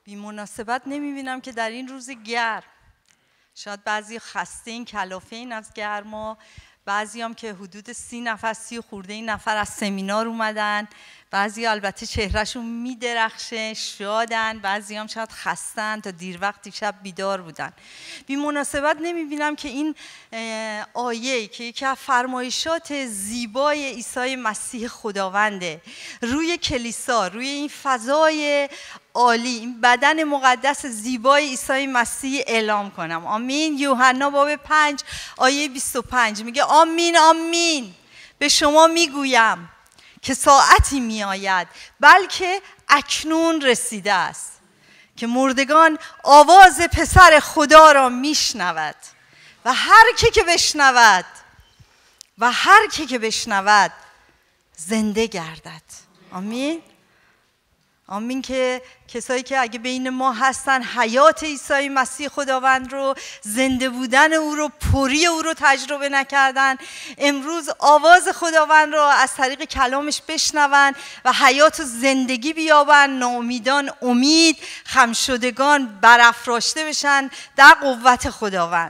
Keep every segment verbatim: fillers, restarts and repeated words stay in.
بی مناسبت نمیبینم که در این روز گرم، شاید بعضی خسته این کلافه این از گرما، بعضی هم که حدود سی نفر سی خورده این نفر از سمینار اومدن، بعضی البته چهرهشون میدرخشه شادن، بعضی هم شاید خستن تا دیر وقت شب بیدار بودن. بی مناسبت نمیبینم که این آیه که یکی از فرمایشات زیبای عیسی مسیح خداونده روی کلیسا، روی این فضای عالی، این بدن مقدس زیبای عیسی مسیح اعلام کنم. آمین. یوحنا باب پنج آیه بیست و پنج میگه آمین آمین به شما میگویم که ساعتی می آید بلکه اکنون رسیده است که مردگان آواز پسر خدا را میشنود و هر کی که بشنود و هر کی که بشنود زنده گردد. آمین. آمین. که کسایی که اگه بین ما هستن حیات عیسی مسیح خداوند رو، زنده بودن او رو، پری او رو تجربه نکردن، امروز آواز خداوند رو از طریق کلامش بشنون و حیات و زندگی بیابن، ناامیدان امید، خمشدگان برافراشته بشن در قوت خداوند.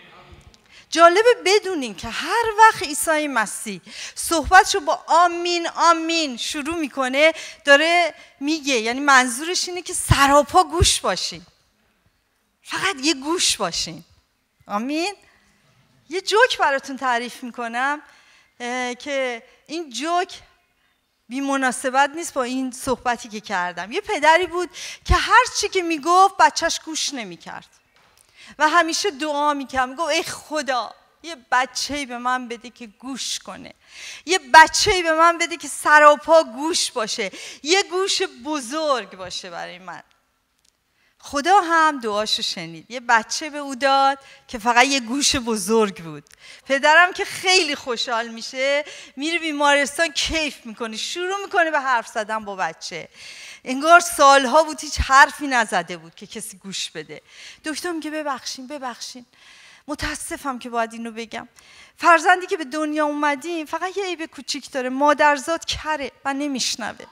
جالبه بدونین که هر وقت عیسی مسیح صحبتشو با آمین آمین شروع میکنه داره میگه، یعنی منظورش اینه که سراپا گوش باشین، فقط یه گوش باشین. آمین. یه جوک براتون تعریف میکنم که این جوک بی مناسبت نیست با این صحبتی که کردم. یه پدری بود که هر چی که میگفت بچهش گوش نمیکرد و همیشه دعا میکرد، میگفت ای خدا یه بچه‌ای به من بده که گوش کنه، یه بچه‌ای به من بده که سراپا گوش باشه، یه گوش بزرگ باشه برای من. خدا هم دعاشو شنید، یه بچه به او داد که فقط یه گوش بزرگ بود. پدرم که خیلی خوشحال میشه، میره بیمارستان کیف میکنه، شروع میکنه به حرف زدن با بچه. انگار سالها بود هیچ حرفی نزده بود که کسی گوش بده. دکتر میگه ببخشین ببخشین متاسفم که باید اینو بگم، فرزندی که به دنیا اومدیم فقط یه عیب کوچیک داره، مادرزاد کره و نمیشنوه.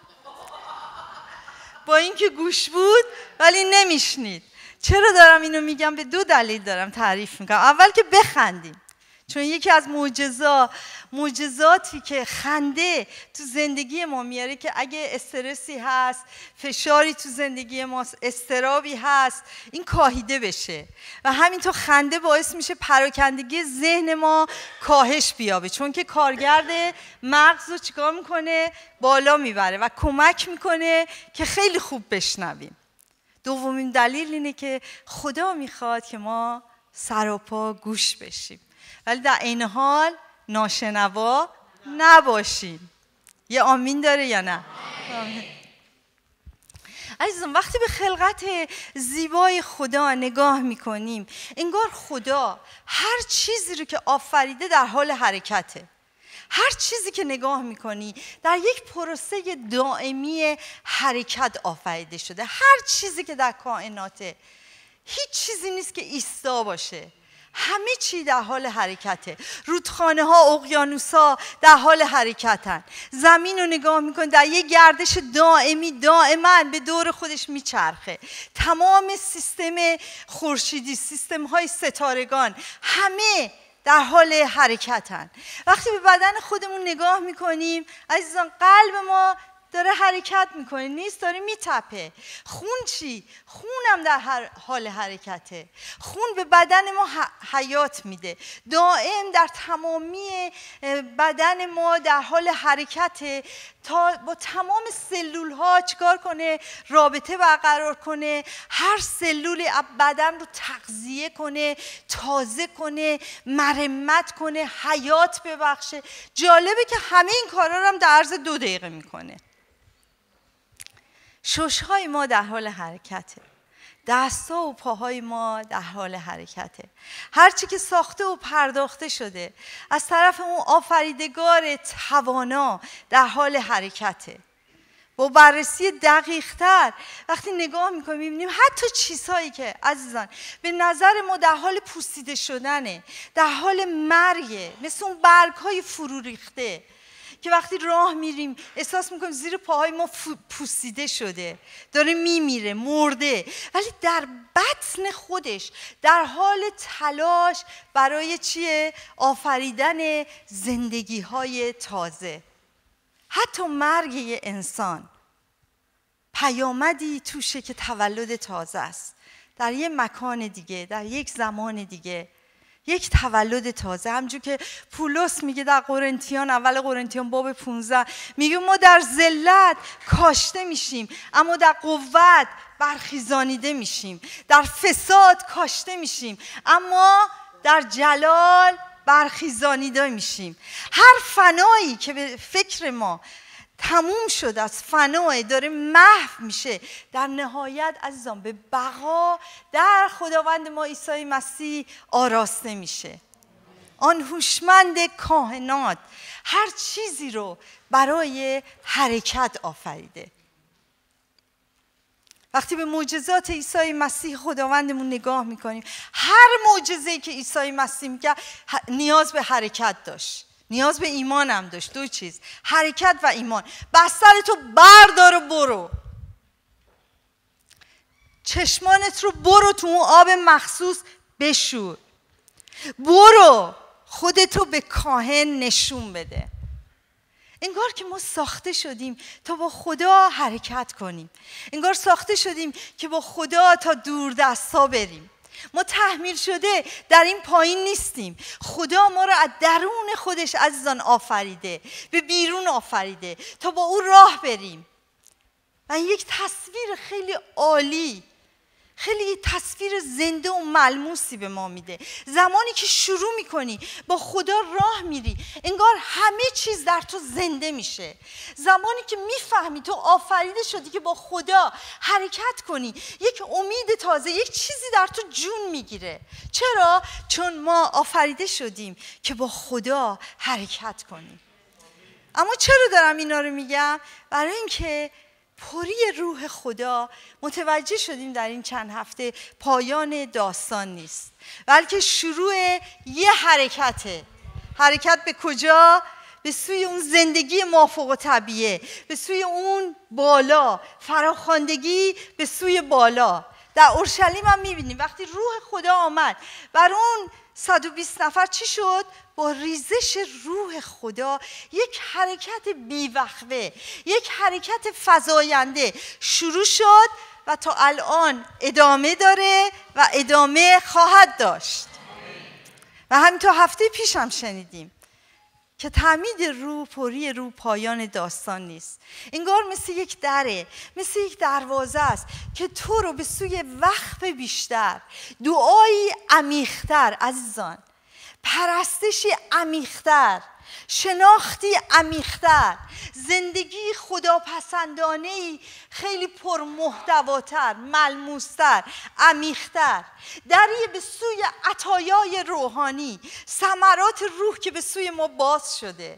با اینکه گوش بود ولی نمیشنید. چرا دارم اینو میگم؟ به دو دلیل دارم تعریف میکنم. اول که بخندیم، چون یکی از معجزات معجزاتی که خنده تو زندگی ما میاره که اگه استرسی هست، فشاری تو زندگی ما، استرابی هست، این کاهیده بشه و همینطور خنده باعث میشه پراکندگی ذهن ما کاهش بیابه، چون که کارگرد مغز رو چیکار میکنه؟ بالا میبره و کمک میکنه که خیلی خوب بشنویم. دومین دلیل اینه که خدا میخواد که ما سراپا گوش بشیم ولی در این حال ناشنوا نباشیم. یه آمین داره یا نه؟ آمین. عزیزان وقتی به خلقت زیبای خدا نگاه میکنیم انگار خدا هر چیزی رو که آفریده در حال حرکته. هر چیزی که نگاه میکنی در یک پروسه دائمی حرکت آفریده شده. هر چیزی که در کائناته، هیچ چیزی نیست که ایستا باشه، همه چی در حال حرکته. رودخانه ها، اقیانوس ها در حال حرکتن. زمین رو نگاه میکن در یک گردش دائمی دائما به دور خودش میچرخه. تمام سیستم خورشیدی، سیستم های ستارگان همه در حال حرکتن. وقتی به بدن خودمون نگاه میکنیم عزیزان قلب ما داره حرکت میکنه، نیست داره میتپه. خون چی؟ خونم در هر حال حرکته. خون به بدن ما حیات میده، دائم در تمامی بدن ما در حال حرکته تا با تمام سلول ها چیکار کنه؟ رابطه برقرار کنه، هر سلول بدن رو تغذیه کنه، تازه کنه، مرمت کنه، حیات ببخشه. جالبه که همه این کارا رو هم در عرض دو دقیقه میکنه. ششهای ما در حال حرکته، دست‌ها و پاهای ما در حال حرکته. هرچی که ساخته و پرداخته شده از طرف اون آفریدگار توانا در حال حرکته. با بررسی دقیق‌تر وقتی نگاه می‌کنیم می‌بینیم حتی چیزهایی که عزیزان به نظر ما در حال پوسیده شدنه، در حال مرگه، مثل اون برگ‌های فرو ریخته، که وقتی راه میریم احساس میکنیم زیر پاهای ما پوسیده شده، داره میمیره، مرده، ولی در بطن خودش در حال تلاش برای چیه؟ آفریدن زندگی های تازه. حتی مرگ یه انسان پیامدی توشه که تولد تازه است، در یه مکان دیگه، در یک زمان دیگه، یک تولد تازه. همونجور که پولس میگه در قرنتیان، اول قرنتیان باب پانزده، میگه ما در ذلت کاشته میشیم اما در قوت برخیزانیده میشیم، در فساد کاشته میشیم اما در جلال برخیزانیده میشیم. هر فنایی که به فکر ما تموم شد از فنای داره محو میشه، در نهایت عزیزان به بقا در خداوند ما عیسی مسیح آراسته میشه. آن هوشمند کائنات هر چیزی رو برای حرکت آفریده. وقتی به معجزات عیسی مسیح خداوندمون نگاه میکنیم، هر معجزه‌ای که عیسی مسیح میکرد نیاز به حرکت داشت، نیاز به ایمان هم داشت. دو چیز، حرکت و ایمان. بستر تو بردار و برو، چشمانت رو برو تو اون آب مخصوص بشور، برو خودتو به کاهن نشون بده. انگار که ما ساخته شدیم تا با خدا حرکت کنیم، انگار ساخته شدیم که با خدا تا دور دستا بریم. ما تحمیل شده در این پایین نیستیم. خدا ما را از درون خودش عزیزان آفریده، به بیرون آفریده تا با او راه بریم. و این یک تصویر خیلی عالی، خیلی تصویر زنده و ملموسی به ما میده. زمانی که شروع میکنی با خدا راه میری، انگار همه چیز در تو زنده میشه. زمانی که میفهمی تو آفریده شدی که با خدا حرکت کنی، یک امید تازه، یک چیزی در تو جون میگیره. چرا؟ چون ما آفریده شدیم که با خدا حرکت کنیم. اما چرا دارم اینا رو میگم؟ برای اینکه پری روح خدا متوجه شدیم در این چند هفته پایان داستان نیست، بلکه شروع یه حرکته. حرکت به کجا؟ به سوی اون زندگی مافوق الطبیعه، به سوی اون بالا، فراخواندگی به سوی بالا. در اورشلیم هم میبینیم وقتی روح خدا آمد بر اون صد و بیست نفر چی شد؟ با ریزش روح خدا یک حرکت بیوقفه، یک حرکت فزاینده شروع شد و تا الان ادامه داره و ادامه خواهد داشت. و همینطور هفته پیش هم شنیدیم که تعمید روح، پری روح پایان داستان نیست. انگار مثل یک دره، مثل یک دروازه است که تو رو به سوی وقف بیشتر، دعایی عمیق‌تر عزیزان، پرستشی عمیق‌تر، شناختی عمیق‌تر، زندگی خداپسندانه‌ای خیلی پرمحتواتر، ملموستر، عمیق‌تر، دری به سوی عطایای روحانی، ثمرات روح که به سوی ما باز شده.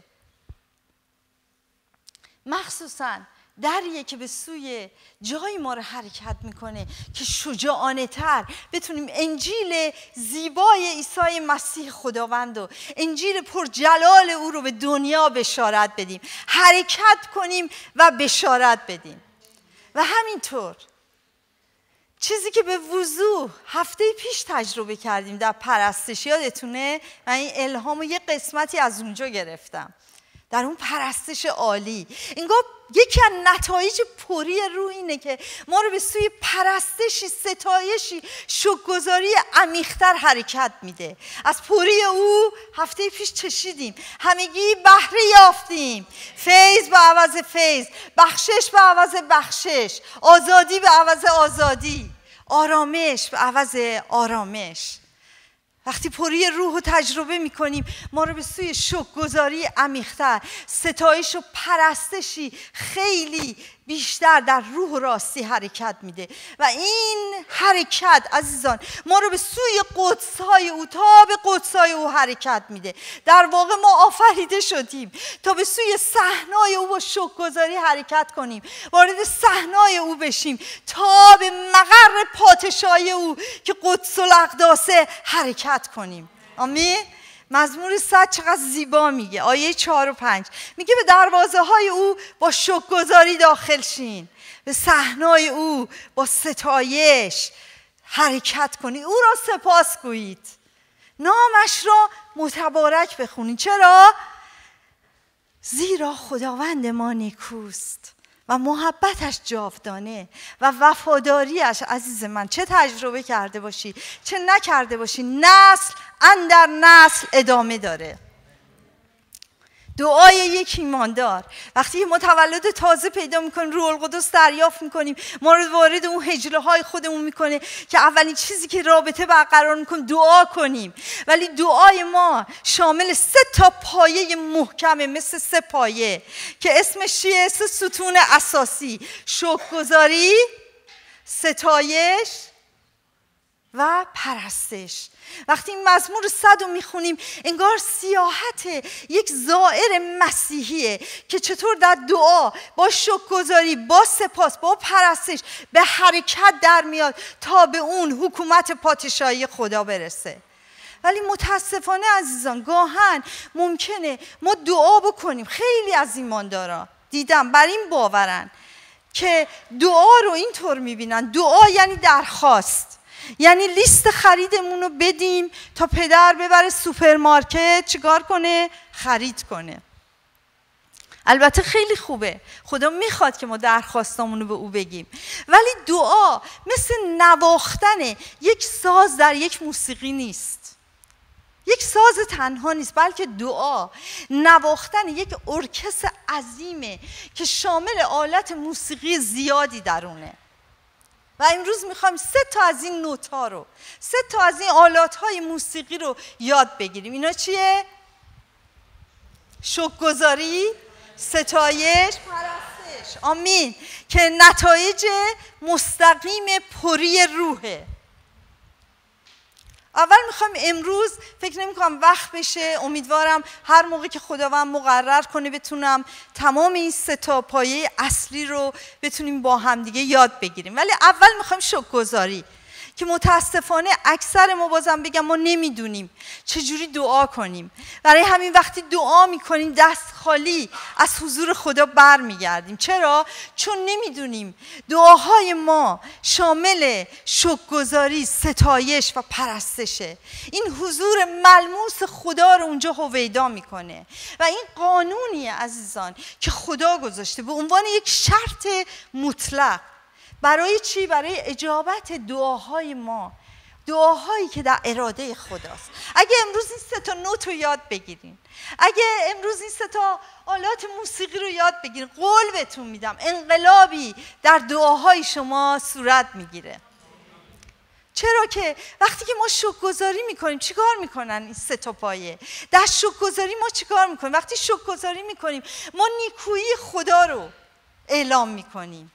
مخصوصاً دریه که به سوی جای ما رو حرکت میکنه که شجاعانه تر بتونیم انجیل زیبای عیسی مسیح خداوند و انجیل پرجلال او رو به دنیا بشارت بدیم، حرکت کنیم و بشارت بدیم. و همینطور چیزی که به وضوح هفته پیش تجربه کردیم در پرستش، یادتونه؟ من این الهام و یه قسمتی از اونجا گرفتم در اون پرستش عالی. انگار یکی از نتایج پری روح اینه که ما رو به سوی پرستشی، ستایشی، شکرگزاری عمیق‌تر حرکت میده. از پری او هفته پیش چشیدیم، همگی بهره یافتیم، فیض به عوض فیض، بخشش به عوض بخشش، آزادی به عوض آزادی، آرامش به عوض آرامش. وقتی پری روح رو تجربه میکنیم ما رو به سوی شکرگزاری عمیق‌تر، ستایش و پرستشی خیلی بیشتر در روح و راستی حرکت میده. و این حرکت عزیزان ما رو به سوی قدس‌های او، تا به قدس‌های او حرکت میده. در واقع ما آفریده شدیم تا به سوی صحنای او با شکرگزاری حرکت کنیم، وارد صحنای او بشیم، تا به مقر پادشاهی او که قدس الاقداسه حرکت کنیم. آمین. مزمور صد چقدر زیبا میگه، آیه چهار و پنج میگه به دروازه های او با شکرگزاری داخل شین، به صحنای او با ستایش حرکت کنید، او را سپاس گویید، نامش را متبارک بخونید. چرا؟ زیرا خداوند ما نیکوست و محبتش جاودانه و وفاداریش. عزیز من چه تجربه کرده باشی چه نکرده باشی، نسل اندر نسل ادامه داره. دعای یک ایماندار وقتی متولد تازه پیدا میکنیم، روح القدس دریافت میکنیم، ما رو وارد اون حجله های خودمون میکنه که اولین چیزی که رابطه برقرار میکنیم دعا کنیم. ولی دعای ما شامل سه تا پایه محکمه، مثل سه پایه که اسمش چیه؟ سه ستون اساسی: شکرگزاری، ستایش و پرستش. وقتی این مزمور صد رو میخونیم انگار سیاحت یک زائر مسیحیه که چطور در دعا با شکرگزاری، با سپاس، با پرستش به حرکت در میاد تا به اون حکومت پادشاهی خدا برسه. ولی متاسفانه عزیزان گاهن ممکنه ما دعا بکنیم. خیلی از ایماندارا دیدم بر این باورن که دعا رو اینطور میبینن: دعا یعنی درخواست، یعنی لیست خریدمون رو بدیم تا پدر ببره سوپرمارکت چیکار کنه؟ خرید کنه. البته خیلی خوبه، خدا میخواد که ما درخواستامون رو به او بگیم، ولی دعا مثل نواختن یک ساز در یک موسیقی نیست، یک ساز تنها نیست، بلکه دعا نواختن یک ارکستر عظیمه که شامل آلت موسیقی زیادی درونه. و امروز میخوایم سه تا از این نوت‌ها رو، سه تا از این آلات‌های موسیقی رو یاد بگیریم. اینا چیه؟ شکرگزاری، ستایش، پرستش. آمین. که نتایج مستقیم پری روحه. اول میخوام امروز، فکر نمی کنم وقت بشه، امیدوارم هر موقع که خداوند مقرر کنه بتونم تمام این سه تا پایه اصلی رو بتونیم با هم دیگه یاد بگیریم. ولی اول میخوایم شکرگزاری که متاسفانه اکثر ما، بازم بگم، ما نمیدونیم چجوری دعا کنیم. برای همین وقتی دعا میکنیم دست خالی از حضور خدا بر میگردیم. چرا؟ چون نمیدونیم دعاهای ما شامل شکرگزاری، ستایش و پرستشه. این حضور ملموس خدا رو اونجا هویدا میکنه و این قانونیه عزیزان که خدا گذاشته به عنوان یک شرط مطلق. برای چی؟ برای اجابت دعاهای ما، دعاهایی که در اراده خداست. اگه امروز این سه تا نوت رو یاد بگیرین، اگه امروز این سه تا آلات موسیقی رو یاد بگیرین، قول بهتون میدم انقلابی در دعاهای شما صورت میگیره. چرا که وقتی که ما شکرگزاری میکنیم، چیکار میکنن این سه تا پایه؟ در شکرگزاری ما چیکار میکنیم؟ وقتی شکرگزاری میکنیم ما نیکویی خدا رو اعلام میکنیم،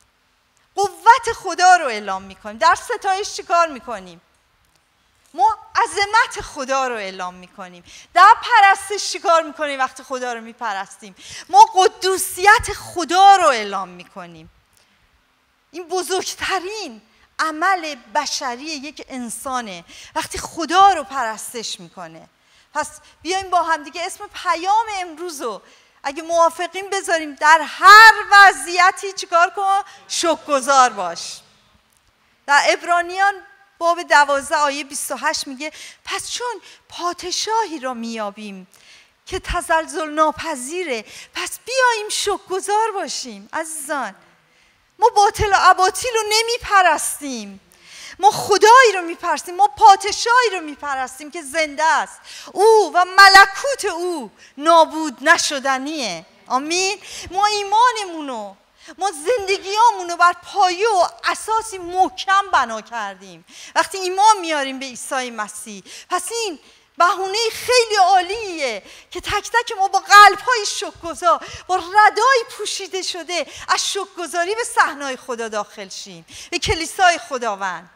قوت خدا رو اعلام میکنیم. در ستایش چیکار میکنیم؟ ما عظمت خدا رو اعلام میکنیم. در پرستش چیکار میکنیم؟ وقتی خدا رو میپرستیم ما قدوسیت خدا رو اعلام میکنیم. این بزرگترین عمل بشری یک انسانه وقتی خدا رو پرستش میکنه. پس بیایم با هم دیگه اسم پیام امروز رو اگه موافقین بذاریم: در هر وضعیتی چیکار کن؟ شکرگزار باش. در عبرانیان باب دوازده آیه بیست و هشت میگه: پس چون پادشاهی را میابیم که تزلزل ناپذیره، پس بیاییم شکرگزار باشیم. عزیزان ما باطل و اباطیل رو نمیپرستیم، ما خدایی رو میپرستیم، ما پادشاهی رو میپرستیم که زنده است، او و ملکوت او نابود نشدنیه. آمین. ما ایمانمونو، ما زندگیامونو بر پایه و اساسی محکم بنا کردیم وقتی ایمان میاریم به عیسی مسیح. پس این بهونه خیلی عالیه که تک تک ما با قلب‌های شکرگزار، با ردای پوشیده شده از شکرگزاری به صحنای خدا داخل شیم، به کلیسای خداوند.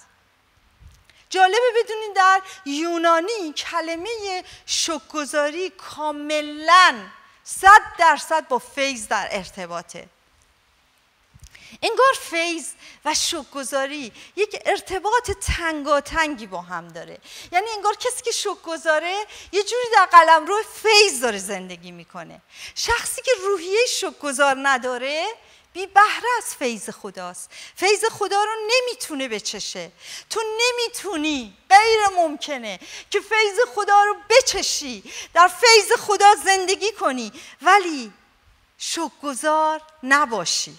جالبه بدونین در یونانی کلمه شکرگزاری کاملاً صد درصد با فیض در ارتباطه. انگار فیض و شکرگزاری یک ارتباط تنگاتنگی با هم داره. یعنی انگار کسی که شکرگزاره یه جوری در قلمرو فیض داره زندگی میکنه. شخصی که روحیه شکرگزار نداره بی بهره از فیض خداست. فیض خدا رو نمیتونه بچشه. تو نمیتونی، غیر ممکنه که فیض خدا رو بچشی، در فیض خدا زندگی کنی ولی شکرگزار نباشی.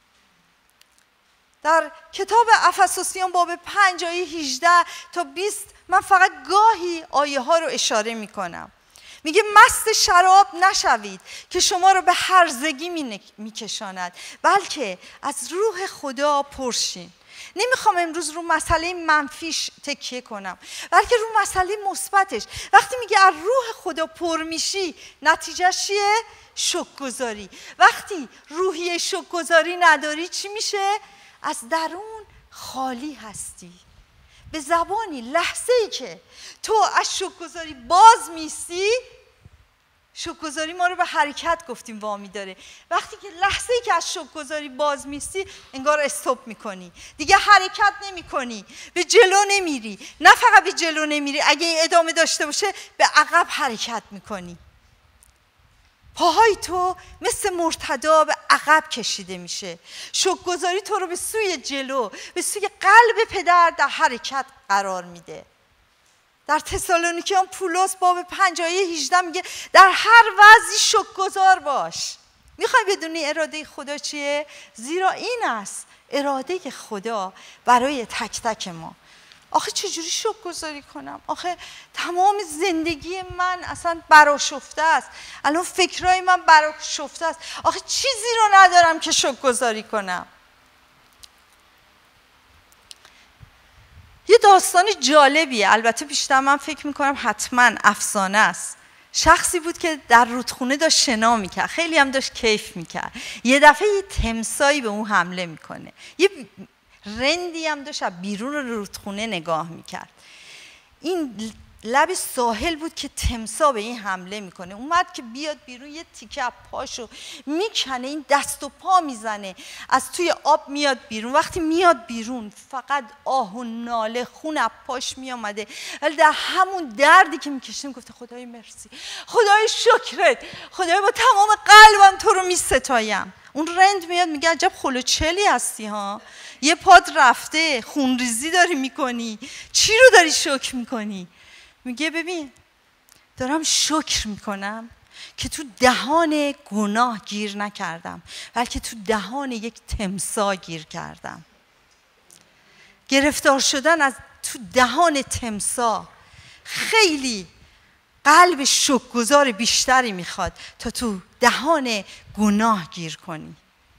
در کتاب افسوسیان باب پنج آیه هجده تا بیست من فقط گاهی آیه ها رو اشاره می کنم. میگه مست شراب نشوید که شما رو به هرزگی می کشاند، بلکه از روح خدا پرشین. نمیخوام امروز رو مسئله منفیش تکیه کنم، بلکه رو مسئله مثبتش. وقتی میگه از روح خدا پر میشی، نتیجه چیه؟ شکرگزاری. وقتی روحیه شکرگزاری نداری چی میشه؟ از درون خالی هستی. به زبانی لحظه ای که تو از شکرگزاری باز میستی، شکرگزاری ما رو به حرکت گفتیم وامی داره. وقتی که لحظه ای که از شکرگزاری باز میستی انگار استاپ میکنی، دیگه حرکت نمیکنی، به جلو نمیری. نه فقط به جلو نمیری، اگه این ادامه داشته باشه به عقب حرکت میکنی. پاهای تو مثل مرتدا به عقب کشیده میشه. شکرگزاری تو رو به سوی جلو، به سوی قلب پدر در حرکت قرار میده. در تسالونیکیان پولس باب پنج آیه هجده میگه در هر وضعی شکرگزار باش. میخوای بدونی اراده خدا چیه؟ زیرا این است اراده خدا برای تک تک ما. آخه چجوری شکرگزاری کنم؟ آخه تمام زندگی من اصلا برآشفته است. الان فکرای من برآشفته است. آخه چیزی رو ندارم که شکرگزاری کنم. یه داستان جالبیه، البته بیشتر من فکر میکنم حتما افسانه است. شخصی بود که در رودخونه داشت شنا میکرد، خیلی هم داشت کیف میکرد. یه دفعه یه تمسایی به اون حمله میکنه. یه رندی هم داشت از بیرون رودخونه نگاه میکرد. این لب ساحل بود که تمسا به این حمله میکنه. اومد که بیاد بیرون، یه تیکه از پاشو میکنه، این دست و پا میزنه، از توی آب میاد بیرون. وقتی میاد بیرون فقط آه و ناله، خون از پاش میامده، ولی در همون دردی که میکشیم گفته خدای مرسی، خدای شکرت، خدای با تمام قلبم تو رو میستایم. اون رند میاد میگه عجب خلوچلی هستی ها، یه پاد رفته، خونریزی داری میکنی، چی رو داری شکر میکنی؟ میگه ببین دارم شکر میکنم که تو دهان گناه گیر نکردم، بلکه تو دهان یک تمسا گیر کردم. گرفتار شدن از تو دهان تمسا خیلی قلب شکرگزار بیشتری میخواد تا تو دهان گناه گیر کنی.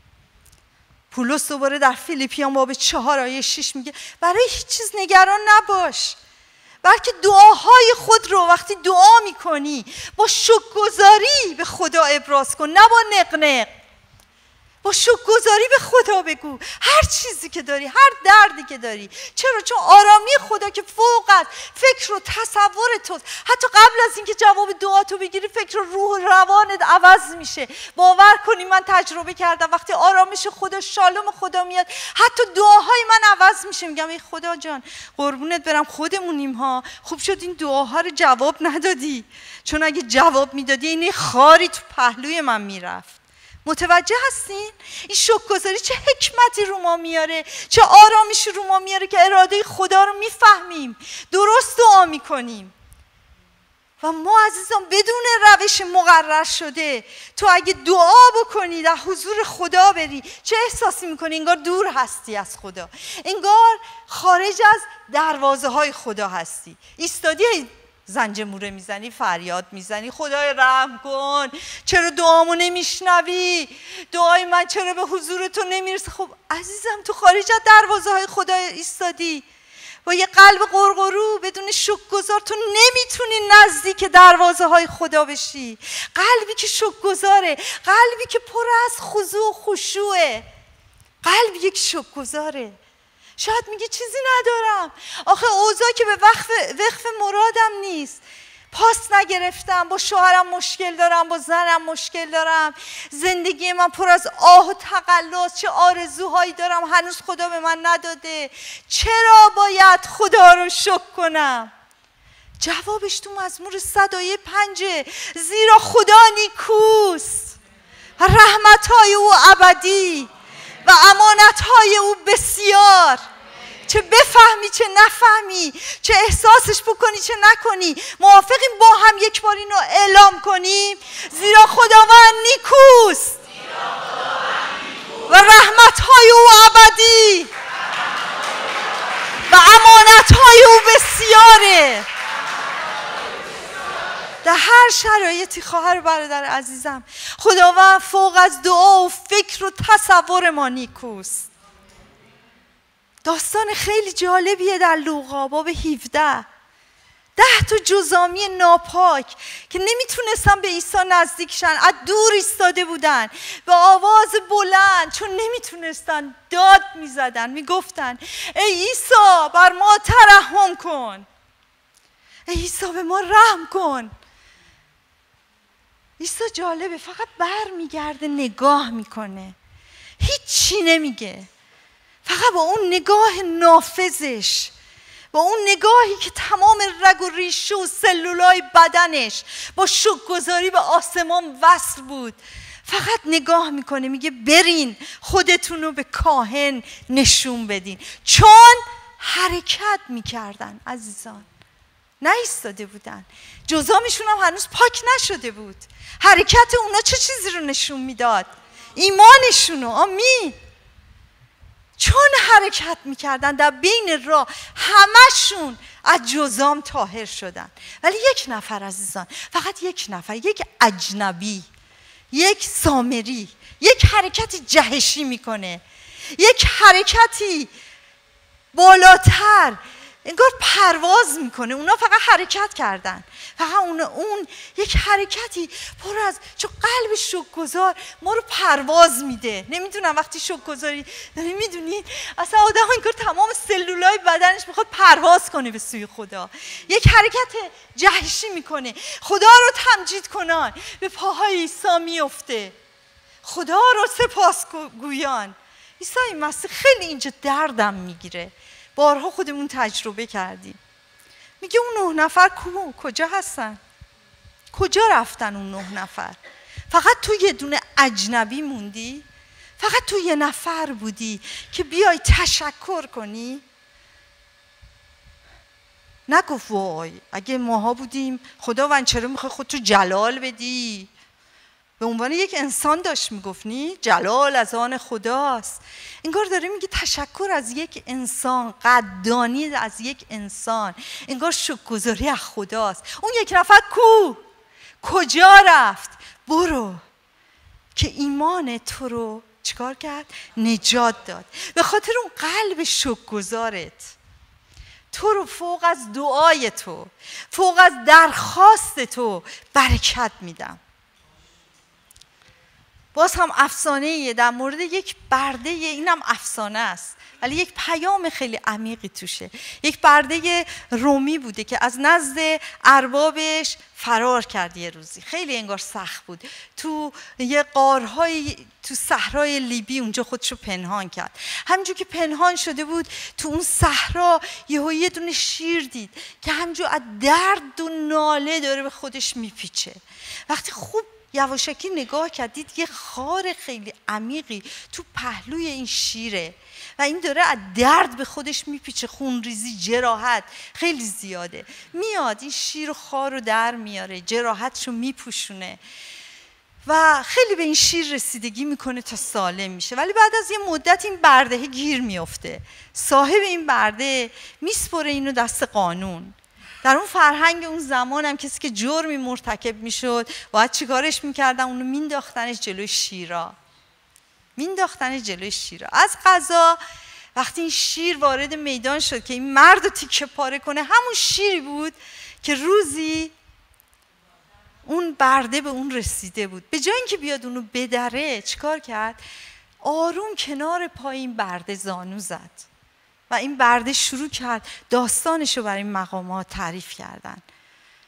پولس دوباره در فیلیپیان باب چهار آیه شش میگه برای هیچ چیز نگران نباش، بلکه دعاهای خود رو وقتی دعا میکنی با شکرگزاری به خدا ابراز کن، نه با نقنق. با شکرگزاری به خدا بگو هر چیزی که داری، هر دردی که داری. چرا؟ چون آرامی خدا که فوق از فکر و تصور توست، حتی قبل از اینکه جواب دعاتو بگیری فکر و روح و روانت عوض میشه. باور کنی من تجربه کردم وقتی آرامش خدا، شالوم خدا میاد، حتی دعاهای من عوض میشه. میگم ای خدا جان قربونت برم، خودمونیم ها، خوب شد این دعاها رو جواب ندادی، چون اگه جواب میدادی این خاری تو پهلوی من میرفت. متوجه هستین؟ این شکرگزاری چه حکمتی رو ما میاره، چه آرامشی رو ما میاره که اراده خدا رو میفهمیم، درست دعا میکنیم. و ما عزیزان بدون روش مقرر شده تو اگه دعا بکنی در حضور خدا بری، چه احساسی میکنی؟ انگار دور هستی از خدا، انگار خارج از دروازه های خدا هستی. ایستادی زنجموره میزنی، فریاد میزنی خدای رحم کن، چرا دعامو نمیشنوی، دعای من چرا به حضور تو نمیرسه؟ خب عزیزم تو خارج از دروازه های خدا ایستادی، با یه قلب قرقرو بدون شکرگزار تو نمیتونی نزدیک دروازه های خدا بشی. قلبی که شکرگزاره، قلبی که پر از خضوع و خشوعه، قلبی یک شکرگزاره. شاید میگه چیزی ندارم، آخه اوضاع که به وقف, وقف مرادم نیست، پاس نگرفتم، با شوهرم مشکل دارم، با زنم مشکل دارم، زندگی من پر از آه و تقلص، چه آرزوهایی دارم هنوز خدا به من نداده، چرا باید خدا رو شکر کنم؟ جوابش تو مزمور صد آیه پنجه، زیرا خدا نیکوست و رحمت‌های او ابدی و امانت‌های او بسیار. چه بفهمی چه نفهمی، چه احساسش بکنی چه نکنی، موافقیم با هم یک بار اینو اعلام کنیم؟ زیرا خداوند نیکوست و رحمت‌های او ابدی و امانت‌های او بسیاره. در هر شرایطی خواهر و برادر عزیزم، خداوند فوق از دعا و فکر و تصور ما نیکوست. داستان خیلی جالبیه در لوقا باب هفده. ده تا جزامی ناپاک که نمیتونستن به عیسی نزدیک شن، از دور ایستاده بودن، به آواز بلند چون نمیتونستن داد میزدن، میگفتن ای عیسی بر ما ترحم کن، ای عیسی به ما رحم کن. عیسی جالبه، فقط بر میگرده نگاه میکنه، هیچی نمیگه، فقط با اون نگاه نافذش، با اون نگاهی که تمام رگ و ریشه و سلولای بدنش با شکرگزاری به آسمان وصل بود، فقط نگاه میکنه، میگه برین خودتون رو به کاهن نشون بدین. چون حرکت میکردن عزیزان، نه ایستاده بودن، جزامشون هم هنوز پاک نشده بود. حرکت اونا چه چیزی رو نشون میداد؟ ایمانشونو. آمین. چون حرکت میکردن در بین راه همشون از جزام طاهر شدن. ولی یک نفر عزیزان، فقط یک نفر، یک اجنبی، یک سامری، یک حرکتی جهشی میکنه، یک حرکتی بالاتر، انگار پرواز میکنه. اونا فقط حرکت کردن، فقط اون اون یک حرکتی پر از، چون قلب شکرگزار ما رو پرواز میده. نمیدونم وقتی شکرگزاری داری، میدونید اصلا آدم انگار تمام سلولای بدنش میخواد پرواز کنه به سوی خدا. یک حرکت جهشی میکنه، خدا رو تمجید کنن، به پاهای عیسی میفته، خدا رو سپاس گویان. عیسی مسیح خیلی اینجا دردم میگیره، بارها خودمون تجربه کردیم. میگه اون نه نفر کو؟ کجا هستن؟ کجا رفتن اون نه نفر؟ فقط تو یه دونه اجنبی موندی؟ فقط تو یه نفر بودی که بیای تشکر کنی؟ نگفت وای اگه ماها بودیم خداوند چرا میخوای خودتو جلال بدی؟ به عنوان یک انسان داشت میگفت نی؟ جلال از آن خداست. انگار داره میگه تشکر از یک انسان، قدردانی از یک انسان، انگار شکرگزاری از خداست. اون یک نفر کو؟ کجا رفت؟ برو که ایمان تو رو چیکار کرد؟ نجات داد. به خاطر اون قلب شکرگزارت تو رو فوق از دعای تو، فوق از درخواست تو برکت میدم. باز هم افسانه‌ایه در مورد یک برده، اینم افسانه است ولی یک پیام خیلی عمیقی توشه. یک برده رومی بوده که از نزد اربابش فرار کرد یه روزی، خیلی انگار سخت بود، تو یه غارهای تو صحرای لیبی اونجا خودشو پنهان کرد. همونجور که پنهان شده بود تو اون صحرا یهو یه دونه شیر دید که همونجور از درد و ناله داره به خودش میپیچه. وقتی خوب یواشکی نگاه کرد دید یه خار خیلی عمیقی تو پهلوی این شیره و این داره از درد به خودش میپیچه، خون ریزی، جراحت خیلی زیاده. میاد این شیر و خار رو در میاره، جراحتشو میپوشونه و خیلی به این شیر رسیدگی میکنه تا سالم میشه. ولی بعد از یه مدت این برده گیر میفته، صاحب این برده میسپره اینو دست قانون. در اون فرهنگ اون زمان هم کسی که جرمی مرتکب میشد باید چیکارش میکردن؟ اونو مینداختنش جلوی شیرا، مینداختنش جلوی شیرا. از قضا وقتی این شیر وارد میدان شد که این مرد رو تیکه پاره کنه، همون شیری بود که روزی اون برده به اون رسیده بود. به جای اینکه بیاد اونو بدره چیکار کرد؟ آروم کنار پای این برده زانو زد و این برده شروع کرد داستانش رو برای این مقامات تعریف کردن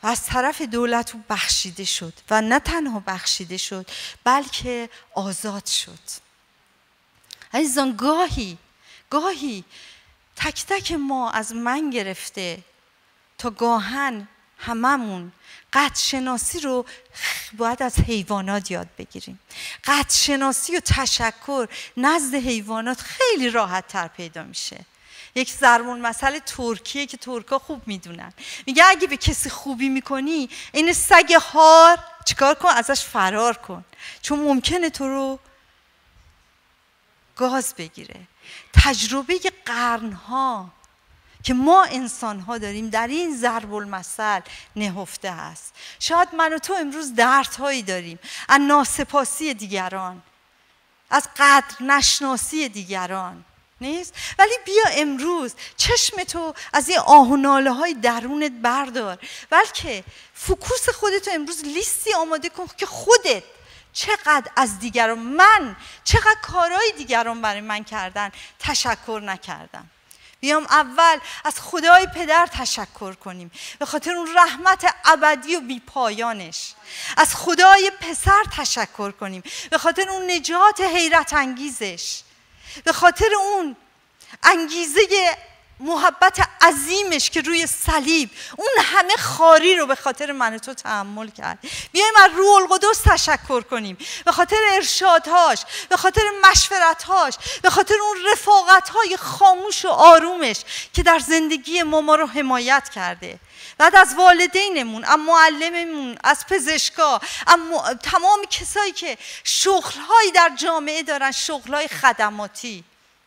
و از طرف دولت او بخشیده شد و نه تنها بخشیده شد بلکه آزاد شد. عزیزان گاهی گاهی تک تک ما از من گرفته تا گاهن هممون قدر شناسی رو باید از حیوانات یاد بگیریم. قدر شناسی و تشکر نزد حیوانات خیلی راحت تر پیدا میشه. یک ضرب المثل ترکیه که ترکا خوب میدونن، میگه اگه به کسی خوبی میکنی این سگ هار چیکار کن؟ ازش فرار کن، چون ممکنه تو رو گاز بگیره. تجربه قرنها که ما انسان‌ها داریم در این ضرب المثل نهفته است. شاید من و تو امروز دردهایی داریم از ناسپاسی دیگران، از قدر نشناسی دیگران، نیست؟ ولی بیا امروز چشم تو از این آه و ناله های درونت بردار، بلکه فوکوس خودتو امروز لیستی آماده کن که خودت چقدر از دیگران، من چقدر کارهای دیگران برای من کردن تشکر نکردم. بیام اول از خدای پدر تشکر کنیم به خاطر اون رحمت ابدی و بی پایانش. از خدای پسر تشکر کنیم به خاطر اون نجات حیرت انگیزش، به خاطر اون انگیزه محبت عظیمش که روی صلیب اون همه خاری رو به خاطر من و تو تحمل کرد. بیایم از روح القدس تشکر کنیم به خاطر ارشادهاش، به خاطر مشورتهاش، به خاطر اون رفاقتهای خاموش و آرومش که در زندگی ما ما رو حمایت کرده. بعد از والدینمون، از معلممون، از پزشکا، از تمام کسایی که شغلهایی در جامعه دارن، شغلهای خدماتی،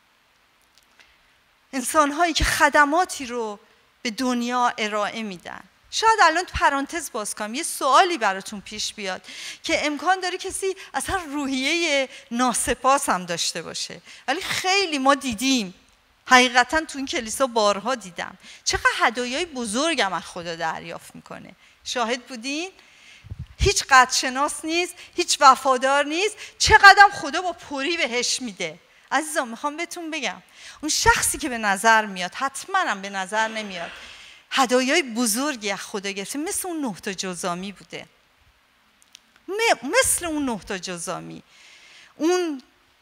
انسان‌هایی که خدماتی رو به دنیا ارائه میدن. شاید الان پرانتز باز کنم، یه سوالی براتون پیش بیاد که امکان داره کسی اصلا روحیه ناسپاس هم داشته باشه، ولی خیلی ما دیدیم، حقیقتا تو این کلیسا بارها دیدم چقدر هدایای بزرگم از خدا دریافت میکنه. شاهد بودین؟ هیچ قدرشناس نیست، هیچ وفادار نیست، چقدرم خدا با پری بهش میده. عزیزان میخوام بهتون بگم اون شخصی که به نظر میاد، حتما هم به نظر نمیاد، هدایای بزرگی از خدا گرفته، مثل اون نه تا جزامی بوده، مثل اون نه تا جزامی. اون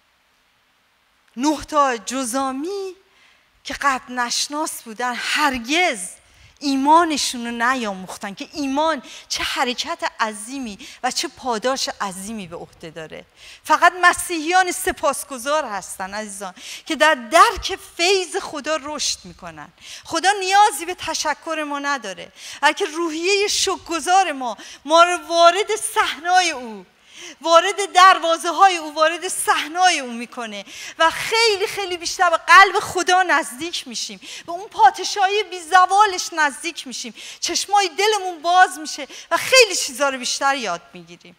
نه تا جزامی که قد نشناس بودن هرگز ایمانشون رو نیاموختن که ایمان چه حرکت عظیمی و چه پاداش عظیمی به عهده داره. فقط مسیحیان سپاسگزار هستن عزیزان که در درک فیض خدا رشد میکنن. خدا نیازی به تشکر ما نداره، بلکه روحیه شکرگزار ما ما رو وارد صحنای او، وارد دروازه های او، وارد صحنای او میکنه و خیلی خیلی بیشتر به قلب خدا نزدیک میشیم، به اون پادشاهی بی زوالش نزدیک میشیم، چشمای دلمون باز میشه و خیلی چیزا رو بیشتر یاد میگیریم.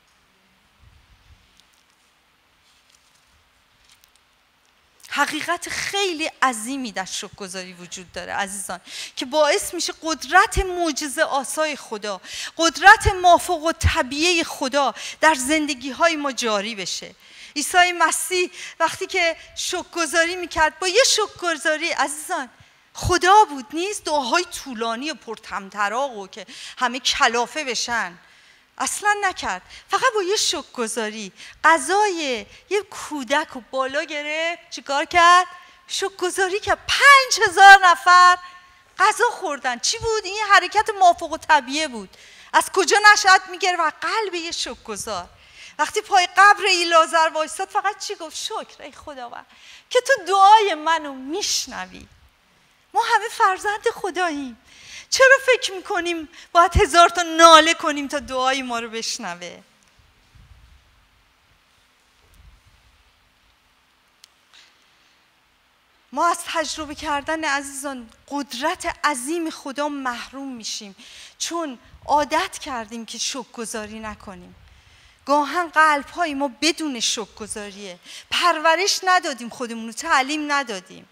حقیقت خیلی عظیمی در شکرگزاری وجود داره عزیزان که باعث میشه قدرت معجزه آسای خدا، قدرت مافوق الطبیعه خدا در زندگی های ما جاری بشه. عیسی مسیح وقتی که شکرگزاری میکرد، با یه شکرگزاری عزیزان خدا بود نیست، دعاهای طولانی و پرطمطراق و که همه کلافه بشن اصلا نکرد. فقط با یه شکرگزاری غذای یه کودک رو بالا گرفت، چیکار کرد؟ شکرگزاری کرد. پنج هزار نفر غذا خوردن. چی بود؟ این حرکت مافوق الطبیعه بود. از کجا نشأت میگیره؟ و قلب یه شکرگزار. وقتی پای قبر ایلازر وایساد فقط چی گفت؟ شکر ای خداوند که تو دعای منو میشنوی. ما همه فرزند خداییم، چرا فکر میکنیم باید هزار تا ناله کنیم تا دعای ما رو بشنوه؟ ما از تجربه کردن عزیزان قدرت عظیم خدا محروم میشیم چون عادت کردیم که شکرگزاری نکنیم. گاهن قلب‌های ما بدون شکرگزاریه، پرورش ندادیم خودمون رو، تعلیم ندادیم.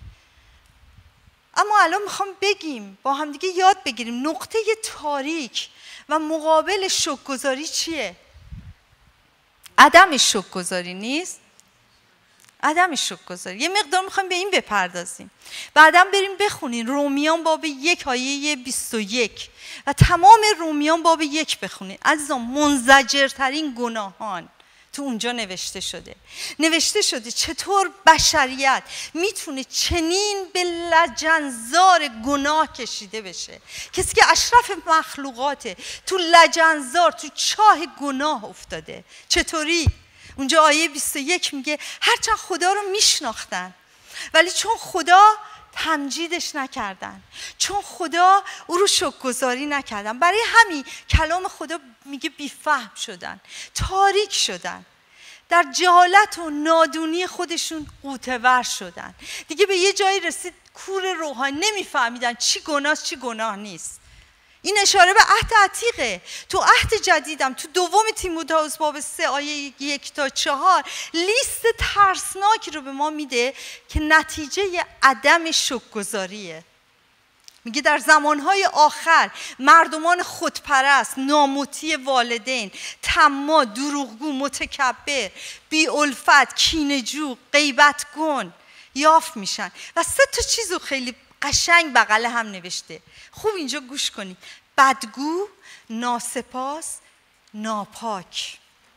اما الان میخوام بگیم، با هم دیگه یاد بگیریم نقطه تاریک و مقابل شکرگزاری چیه؟ عدم شکرگزاری نیست؟ عدم شکرگزاری. یه مقدار میخوایم به این بپردازیم، بعدم بریم بخونین رومیان باب یک آیه بیست و یک و تمام رومیان باب یک بخونین. عزیزان منزجرترین گناهان تو اونجا نوشته شده. نوشته شده چطور بشریت میتونه چنین به لجنزار گناه کشیده بشه. کسی که اشرف مخلوقاته تو لجنزار، تو چاه گناه افتاده. چطوری؟ اونجا آیه بیست و یک میگه هرچند خدا رو میشناختن ولی چون خدا تمجیدش نکردن، چون خدا او رو شکرگزاری نکردن، برای همین کلام خدا میگه بیفهم شدن، تاریک شدن، در جهالت و نادونی خودشون غوطه‌ور شدن. دیگه به یه جایی رسید کور روحانی، نمیفهمیدن چی گناه چی گناه نیست. این اشاره به عهد عتیقه. تو عهد جدیدم تو دوم تیموتائوس باب سه آیه یک تا چهار لیست ترسناکی رو به ما میده که نتیجه عدم شکرگزاریه. میگه در زمانهای آخر مردمان خودپرست، نامطیع والدین، طماع، دروغگو، متکبر، بی‌الفت، کینه‌جو، غیبت‌گون یافت میشن. و سه تا چیزو خیلی قشنگ بغل هم نوشته. خوب اینجا گوش کنید. بدگو، ناسپاس، ناپاک.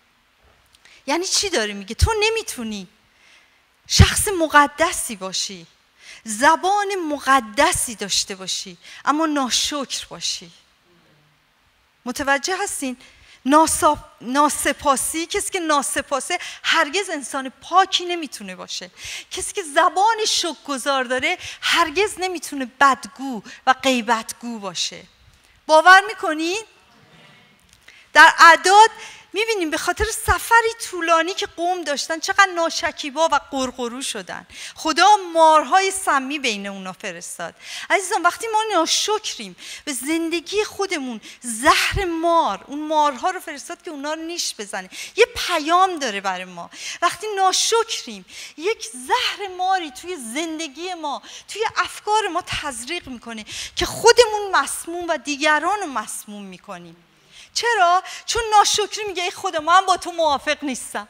یعنی چی داره میگه؟ تو نمیتونی شخص مقدسی باشی، زبان مقدسی داشته باشی اما ناشکر باشی. متوجه هستین؟ ناسا... ناسپاسی، کسی که ناسپاسه هرگز انسان پاکی نمیتونه باشه. کسی که زبان شکرگزار داره هرگز نمیتونه بدگو و غیبتگو باشه. باور میکنین؟ در اعداد میبینیم به خاطر سفری طولانی که قوم داشتن چقدر ناشکیبا و قرقرو شدن. خدا مارهای سمی بین اونا فرستاد. عزیزان وقتی ما ناشکریم به زندگی خودمون زهر مار، اون مارها رو فرستاد که اونا رو نیش بزنه. یه پیام داره برای ما. وقتی ناشکریم یک زهر ماری توی زندگی ما، توی افکار ما تزریق میکنه که خودمون مسموم و دیگران رو مسموم میکنیم. چرا؟ چون ناشکری میگه ای خدا من با تو موافق نیستم.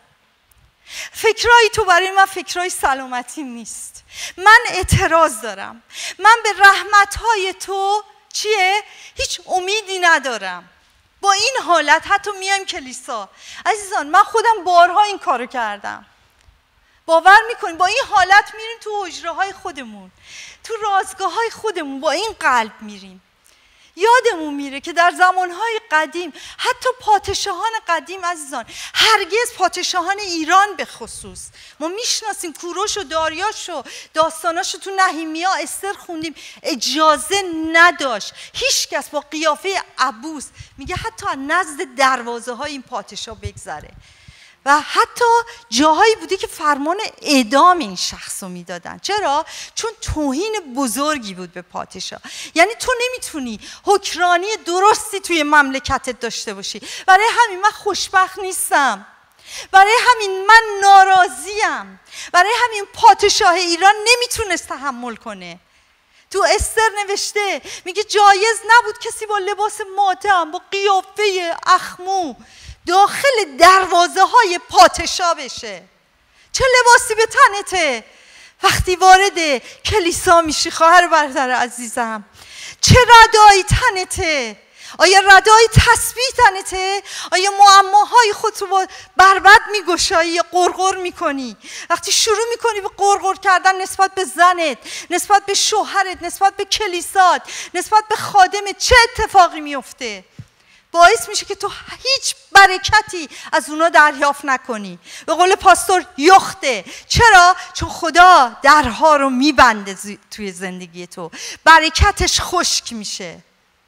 فکرای تو برای من فکرای سلامتی نیست. من اعتراض دارم. من به رحمتهای تو چیه؟ هیچ امیدی ندارم. با این حالت حتی میایم کلیسا. عزیزان من خودم بارها این کارو کردم. باور میکنیم با این حالت میریم تو حجره های خودمون، تو رازگاه های خودمون، با این قلب میریم. یادمون میره که در زمانهای قدیم حتی پادشاهان قدیم عزیزان، هرگز پادشاهان ایران به خصوص، ما میشناسیم کوروش و داریاش و داستاناشو تو نهیمیا استر خوندیم، اجازه نداشت هیچ کس با قیافه عبوس، میگه حتی از نزد دروازه های این پادشاه بگذره. و حتی جاهایی بوده که فرمان اعدام این شخص رو میدادن. چرا؟ چون توهین بزرگی بود به پادشاه. یعنی تو نمیتونی حکمرانی درستی توی مملکتت داشته باشی. برای همین من خوشبخت نیستم، برای همین من ناراضیم، برای همین پادشاه ایران نمیتونست تحمل کنه. تو استر نوشته میگه جایز نبود کسی با لباس ماتم، با قیافه اخمو داخل دروازه های پادشاه بشه. چه لباسی به تنته وقتی وارد کلیسا میشی خواهر برادر عزیزم؟ چه ردایی تنته؟ آیا ردای تسبیح تنته؟ آیا معماهای خودت رو بربد میگشایی یا قرقر میکنی؟ وقتی شروع میکنی به قرقر کردن نسبت به زنت، نسبت به شوهرت، نسبت به کلیسات، نسبت به خادمت، چه اتفاقی میفته؟ باعث میشه که تو هیچ برکتی از اونا دریافت نکنی. به قول پاستور یخته. چرا؟ چون خدا درها رو میبنده توی زندگی تو، برکتش خشک میشه.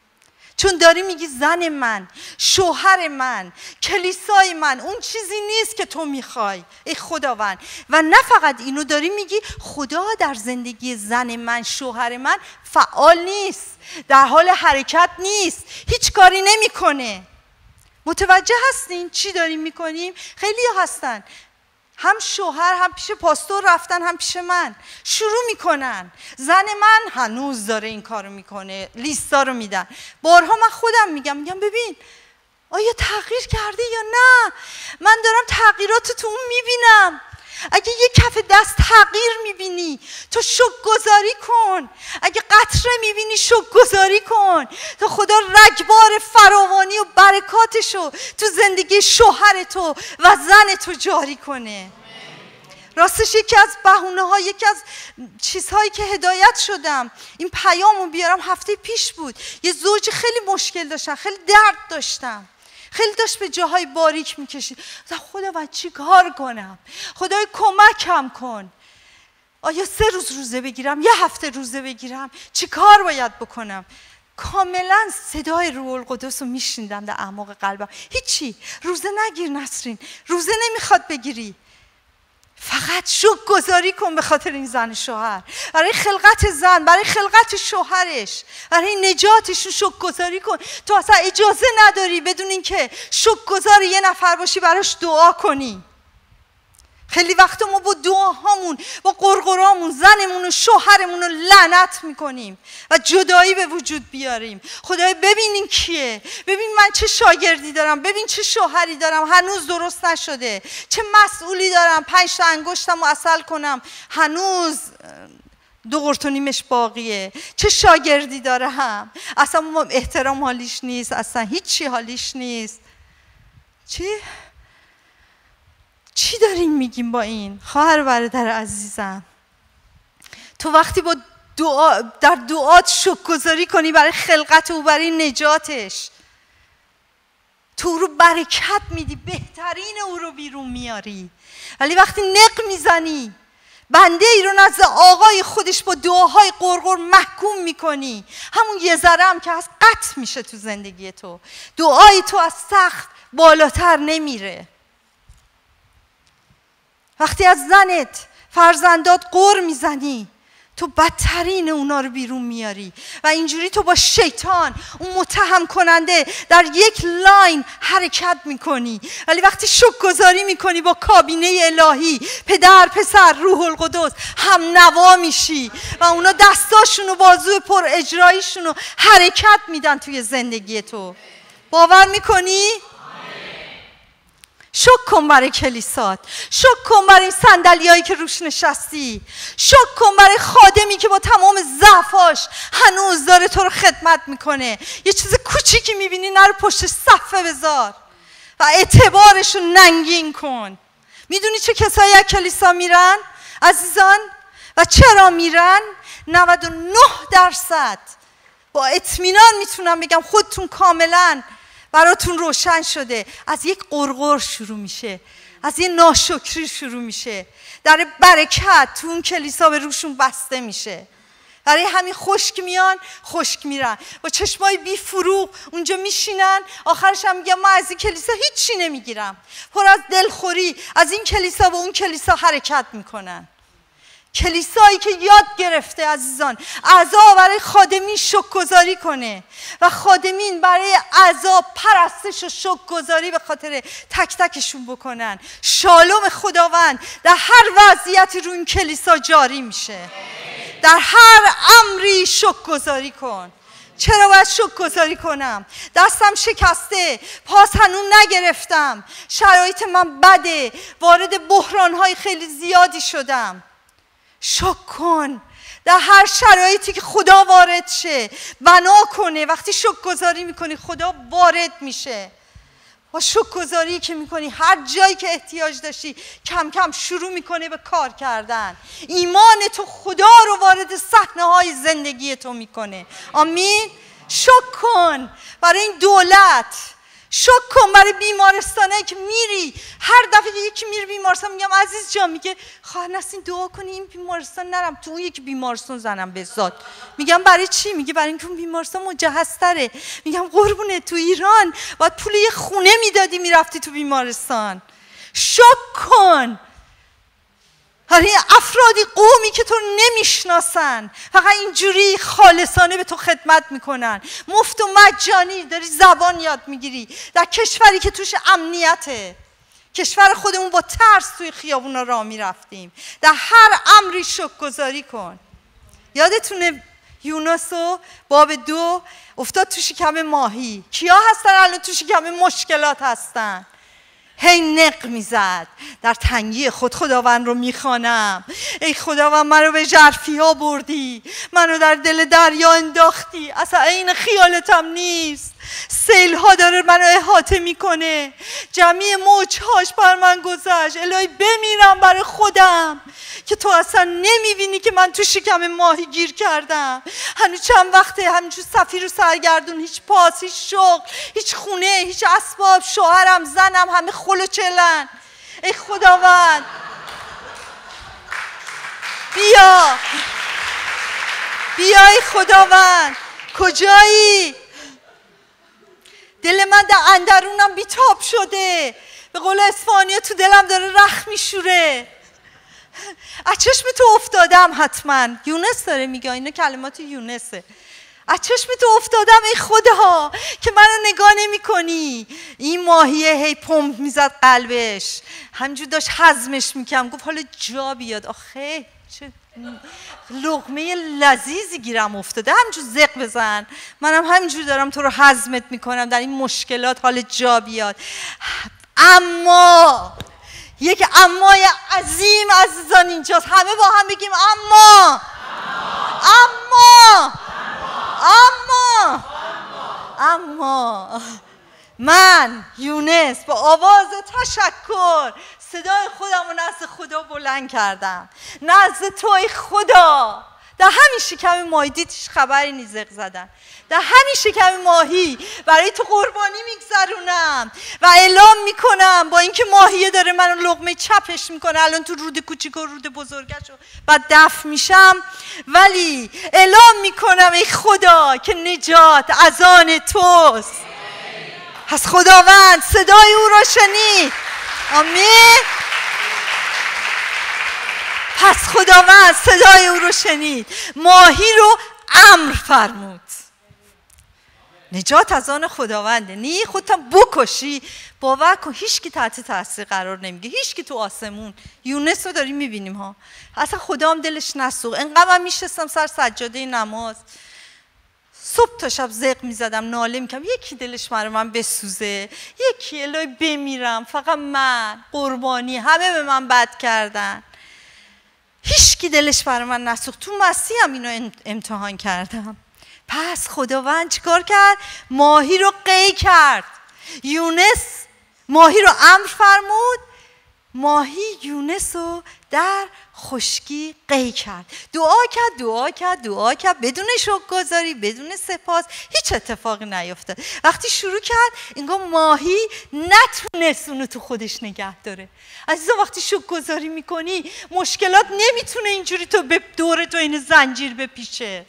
چون داری میگی زن من، شوهر من، کلیسای من اون چیزی نیست که تو میخوای ای خداوند. و نه فقط اینو داری میگی، خدا در زندگی زن من، شوهر من فعال نیست، در حال حرکت نیست، هیچ کاری نمیکنه. متوجه هستین چی داریم میکنیم؟ خیلی ها هستن هم شوهر هم پیش پاستور رفتن هم پیش من شروع میکنن، زن من هنوز داره این کارو میکنه، لیستا رو میدن. بارها من خودم میگم میگم ببین آیا تغییر کرده یا نه؟ من دارم تغییرات تو اون میبینم. اگه یه کف دست تغییر میبینی تو شکرگزاری کن. اگه قطره میبینی شکرگزاری کن تا خدا رگبار فراوانی و برکاتشو تو زندگی شوهر تو و زن تو جاری کنه. راستش یکی از بهونه ها، یکی از چیزهایی که هدایت شدم این پیامو بیارم هفته پیش بود. یه زوج خیلی مشکل داشتن، خیلی درد داشتم، خیلی داشت به جاهای باریک میکشید. خدا من چی کار کنم؟ خدای کمکم کن. آیا سه روز روزه بگیرم؟ یه هفته روزه بگیرم؟ چی کار باید بکنم؟ کاملا صدای روح القدس رو میشنیدم در اعماق قلبم. هیچی، روزه نگیر نسرین، روزه نمیخواد بگیری، فقط شکرگزاری کن به خاطر این زن شوهر، برای خلقت زن، برای خلقت شوهرش، برای نجاتشون شکرگزاری کن. تو اصلا اجازه نداری بدون اینکه شکرگزار یه نفر باشی براش دعا کنی. خیلی وقت ما با دعاهامون، با قرقرامون زنمون و شوهرمون رو لعنت میکنیم و جدایی به وجود بیاریم. خدای ببین این کیه، ببین من چه شاگردی دارم، ببین چه شوهری دارم هنوز درست نشده، چه مسئولی دارم پنج تا انگشتم رو عسل کنم هنوز دو قرت و نیمش باقیه، چه شاگردی دارم اصلا احترام حالیش نیست، اصلا هیچی حالیش نیست. چی؟ چی داریم میگیم با این؟ خواهر برادر عزیزم، تو وقتی با دعا در دعات شکرگزاری کنی برای خلقت او، برای نجاتش، تو رو برکت میدی، بهترین او رو بیرون میاری. ولی وقتی نق میزنی، بنده ای رو نزد آقای خودش با دعاهای قرقر محکوم میکنی، همون یه ذره هم که از قطع میشه تو زندگی تو. دعای تو از سخت بالاتر نمیره. وقتی از زنت، فرزندات قر میزنی، تو بدترین اونا رو بیرون میاری و اینجوری تو با شیطان، اون متهم کننده، در یک لاین حرکت میکنی. ولی وقتی شکرگزاری میکنی با کابینه الهی، پدر، پسر، روح القدس، هم نوا میشی و اونا دستاشون و بازو پر اجراییشون رو حرکت میدن توی زندگی تو. باور میکنی؟ شک کن برای کلیسات، شک کن برای این صندلیایی که روش نشستی، شک کن برای خادمی که با تمام ضعفاش هنوز داره تو رو خدمت میکنه. یه چیز کوچیکی میبینی نرو پشت صفه بذار و اعتبارش رو ننگین کن. میدونی چه کسایی از کلیسا میرن عزیزان؟ و چرا میرن؟ نود و نه درصد با اطمینان میتونم بگم، خودتون کاملا براتون روشن شده، از یک قرقر شروع میشه، از یه ناشکری شروع میشه، در برکت تو اون کلیسا به روشون بسته میشه. برای همین خشک میان خشک میرن، با چشمای بی فروغ اونجا میشینن، آخرش هم میگن ما از این کلیسا هیچی نمیگیرم، پر از دلخوری از این کلیسا به اون کلیسا حرکت میکنن. کلیسایی که یاد گرفته عزیزان اعضا برای خادمین شکرگزاری کنه و خادمین برای اعضا پرستش و شکرگزاری به خاطر تک تکشون بکنن، شالوم خداوند در هر وضعیتی رو این کلیسا جاری میشه. در هر امری شکرگزاری کن. چرا باید شکرگزاری کنم؟ دستم شکسته، پاس هنوز نگرفتم، شرایط من بده، وارد بحران‌های خیلی زیادی شدم. شکر کن در هر شرایطی که خدا وارد شه، بنا کنه. وقتی شکرگزاری میکنی خدا وارد میشه. با شکرگزاری که میکنی هر جایی که احتیاج داشتی کم کم شروع میکنه به کار کردن. ایمان تو خدا رو وارد صحنه های زندگی تو میکنه. آمین. شکر کن برای این دولت، شکر کن برای بیمارستانایی که میری، هر دفعه که یکی میره بیمارستان میگم عزیز جان، میگه خواهر نسرین دعا کنی این بیمارستان نرم، تو اون یکی بیمارستان زنم به ذات. میگم برای چی؟ میگه برای اینکه اون بیمارستان مجهزتره. میگم قربونه، تو ایران باید پول یه خونه میدادی میرفتی تو بیمارستان. شکر کن برای افرادی، قومی که تو نمیشناسن، فقط اینجوری خالصانه به تو خدمت میکنن، مفت و مجانی داری زبان یاد میگیری در کشوری که توش امنیته. کشور خودمون با ترس توی خیابونا راه میرفتیم. در هر امری شکرگزاری کن. یادتونه یونسو باب دو افتاد تو شکم ماهی. کیا هستن الان تو شکم مشکلات هستن؟ هی نق میزد. در تنگی خود خداوند رو میخوانم. ای خداوند منو به ژرفی ها بردی، منو در دل دریا انداختی، اصلا این خیالتم نیست. سیل ها داره منو احاطه میکنه، جمعی موجهاش بر من گذشت. الهی بمیرم برای خودم که تو اصلا نمیبینی که من تو شکم ماهی گیر کردم. هنوز چند وقته همینجور سفیر و سرگردون، هیچ پاس، هیچ شغل، هیچ خونه، هیچ اسباب، شوهرم، زنم همه خل و چلن. ای خداوند بیا بیا، ای خداوند کجایی؟ دل من در اندرونم بیتاب شده، به قول اسپانیا تو دلم داره رخ میشوره. از چشم تو افتادم. حتما یونس داره میگه، اینا کلمات یونسه. از چشم تو افتادم ای خدا که منو نگاه نمی کنی. این ماهیه هی پمپ میزد قلبش، همینجور داشت هضمش میکنم. گفت حالا جا بیاد. آخه چه لقمه لذیذی گیرم افتاده، همینجور زق بزن، منم همینجور دارم تو رو هضمت میکنم در این مشکلات، حال جا بیاد. اما یک امای عظیم عزیزان اینجاست، همه با هم بگیم اما اما اما اما من یونس با آواز تشکر صدای خودم رو نزد خدا بلند کردم. نزد توی خدا، در همین شکم ماهی، دیدش خبری نیست زق زدن، در همین شکم ماهی برای تو قربانی میگذرونم و اعلام میکنم با اینکه ماهیه داره منو لقمه چپش میکنه، الان تو رود کوچیک و رود بزرگش بعد دفع میشم، ولی اعلام میکنم ای خدا که نجات از آن توست. پس خداوند صدای او را شنید. آمین. پس خداوند صدای او رو شنید، ماهی رو امر فرمود. نجات از آن خداونده. نی خودتم بکشی، باور کن هیچ کی تحت تاثیر قرار نمیگه، هیچ کی تو آسمون. یونس رو داریم میبینیم ها، اصلا خدا هم دلش نسوخت. انقدر من میشستم سر سجاده نماز، صبح تا شب زق میزدم، ناله میکردم یکی دلش برای من بسوزه، یکی الهی بمیرم، فقط من قربانی، همه به من بد کردن، هیچ کی دلش برای من نسوخت. تو مسیح هم اینو امتحان کردم. پس خداوند چیکار کرد؟ ماهی رو قی کرد. یونس ماهی رو امر فرمود، ماهی یونس رو در خشکی قی کرد. دعا کرد دعا کرد دعا کرد بدون شکرگزاری، بدون سپاس، هیچ اتفاقی نیفتاد. وقتی شروع کرد انگار ماهی نتونست اونو تو خودش نگه داره. عزیزا وقتی شکرگزاری میکنی مشکلات نمیتونه اینجوری تو به دور تو این زنجیر بپیچه.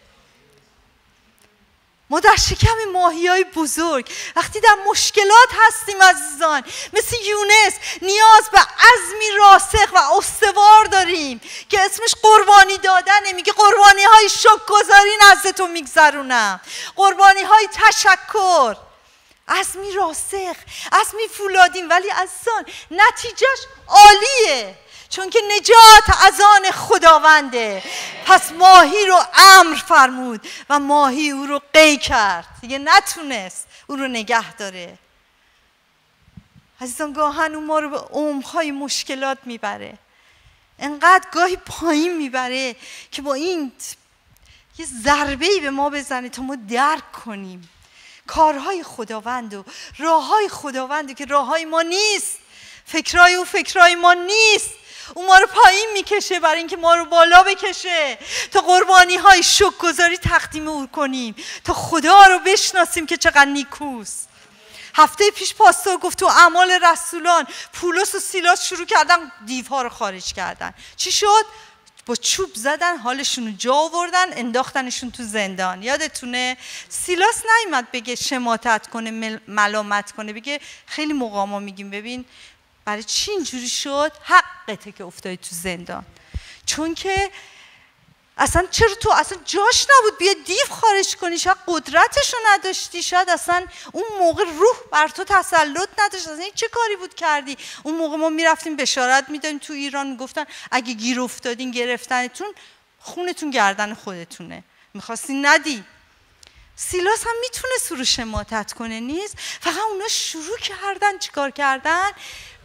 ما در شکم ماهی‌های بزرگ وقتی در مشکلات هستیم عزیزان، مثل یونس نیاز به عزمی راسخ و استوار داریم که اسمش قربانی دادنه. میگه قربانی های شکرگزاری نزد تو میگذرونم، قربانی های تشکر، عزمی راسخ، عزمی فولادین. ولی عزیزان نتیجهش عالیه، چون که نجات از آن خداونده. پس ماهی رو امر فرمود و ماهی او رو قی کرد، دیگه نتونست او رو نگه داره. عزیزان گاهن اون ما رو به عمق‌های مشکلات میبره، انقدر گاهی پایین میبره که با این یه ضربه‌ای به ما بزنه تا ما درک کنیم کارهای خداوند و راههای خداوند که راههای ما نیست، فکرهای او فکرهای ما نیست. اون ما رو پایین میکشه برای اینکه ما رو بالا بکشه، تا قربانی های شکرگزاری تقدیم او کنیم، تا خدا رو بشناسیم که چقدر نیکوست. هفته پیش پاستور گفت تو اعمال رسولان پولس و سیلاس شروع کردن دیوها رو خارج کردن. چی شد؟ با چوب زدن، حالشون رو جا آوردن، انداختنشون تو زندان. یادتونه سیلاس نیامد بگه شماتت کنه، ملامت کنه، بگه خیلی موقع ما میگیم ببین برای چی اینجوری شد؟ حقته که افتادی تو زندان، چون که اصلا چرا تو اصلا جاش نبود بیا دیو خارج کنی، شاید قدرتشو نداشتی، شاید اصلا اون موقع روح بر تو تسلط نداشت، اصلا این چه کاری بود کردی؟ اون موقع ما میرفتیم بشارت میدادیم تو ایران، میگفتن اگه گیر افتادین گرفتنتون خونتون گردن خودتونه، میخواستی ندی. سیلاس هم میتونه سرو شماتت کنه نیست، فقط اونا شروع کردن چیکار کردن؟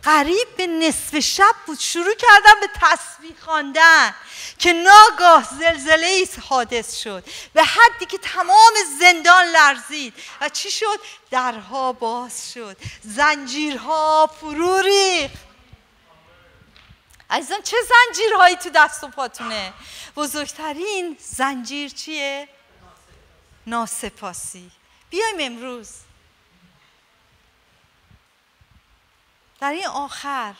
قریب به نصف شب بود، شروع کردم به تسبیح خواندن که ناگاه زلزله حادث شد به حدی که تمام زندان لرزید و چی شد؟ درها باز شد، زنجیرها فرو ریخت. عزیزان چه زنجیرهایی تو دست و پاتونه؟ بزرگترین زنجیر چیه؟ ناسپاسی. بیایم امروز در این آخر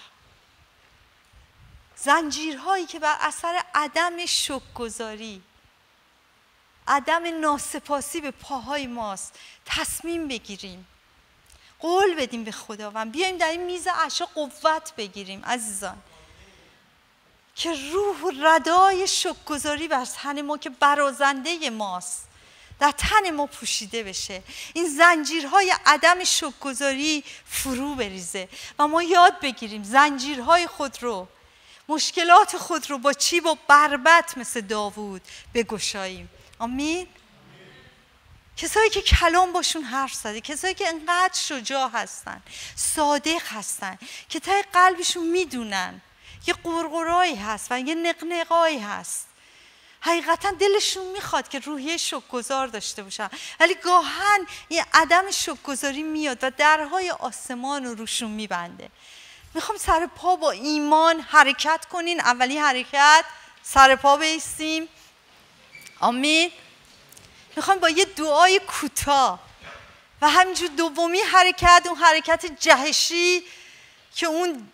زنجیرهایی که بر اثر عدم شکرگزاری، عدم ناسپاسی به پاهای ماست، تصمیم بگیریم، قول بدیم به خداوند، بیایم در این میز عشا قوت بگیریم عزیزان، که روح ردای شکرگزاری بر تن ما که برازنده ماست در تن ما پوشیده بشه، این زنجیرهای عدم شکرگزاری فرو بریزه و ما یاد بگیریم زنجیرهای خود رو، مشکلات خود رو با چی؟ با بربط مثل داوود بگشاییم. آمین. کسایی که کلام باشون حرف زده، کسایی که انقدر شجاع هستن، صادق هستن، که ته قلبشون میدونن یه قرقرایی هست و یه نقنقایی هست، حقیقتا دلشون میخواد که روحیه شکرگزار داشته باشن، ولی گاهن این عدم شکرگزاری میاد و درهای آسمان رو روشون میبنده. میخوام سر پا با ایمان حرکت کنین. اولی حرکت سر پا بایستیم. آمین. میخوام با یه دعای کوتاه و همینجور دومی حرکت، اون حرکت جهشی که اون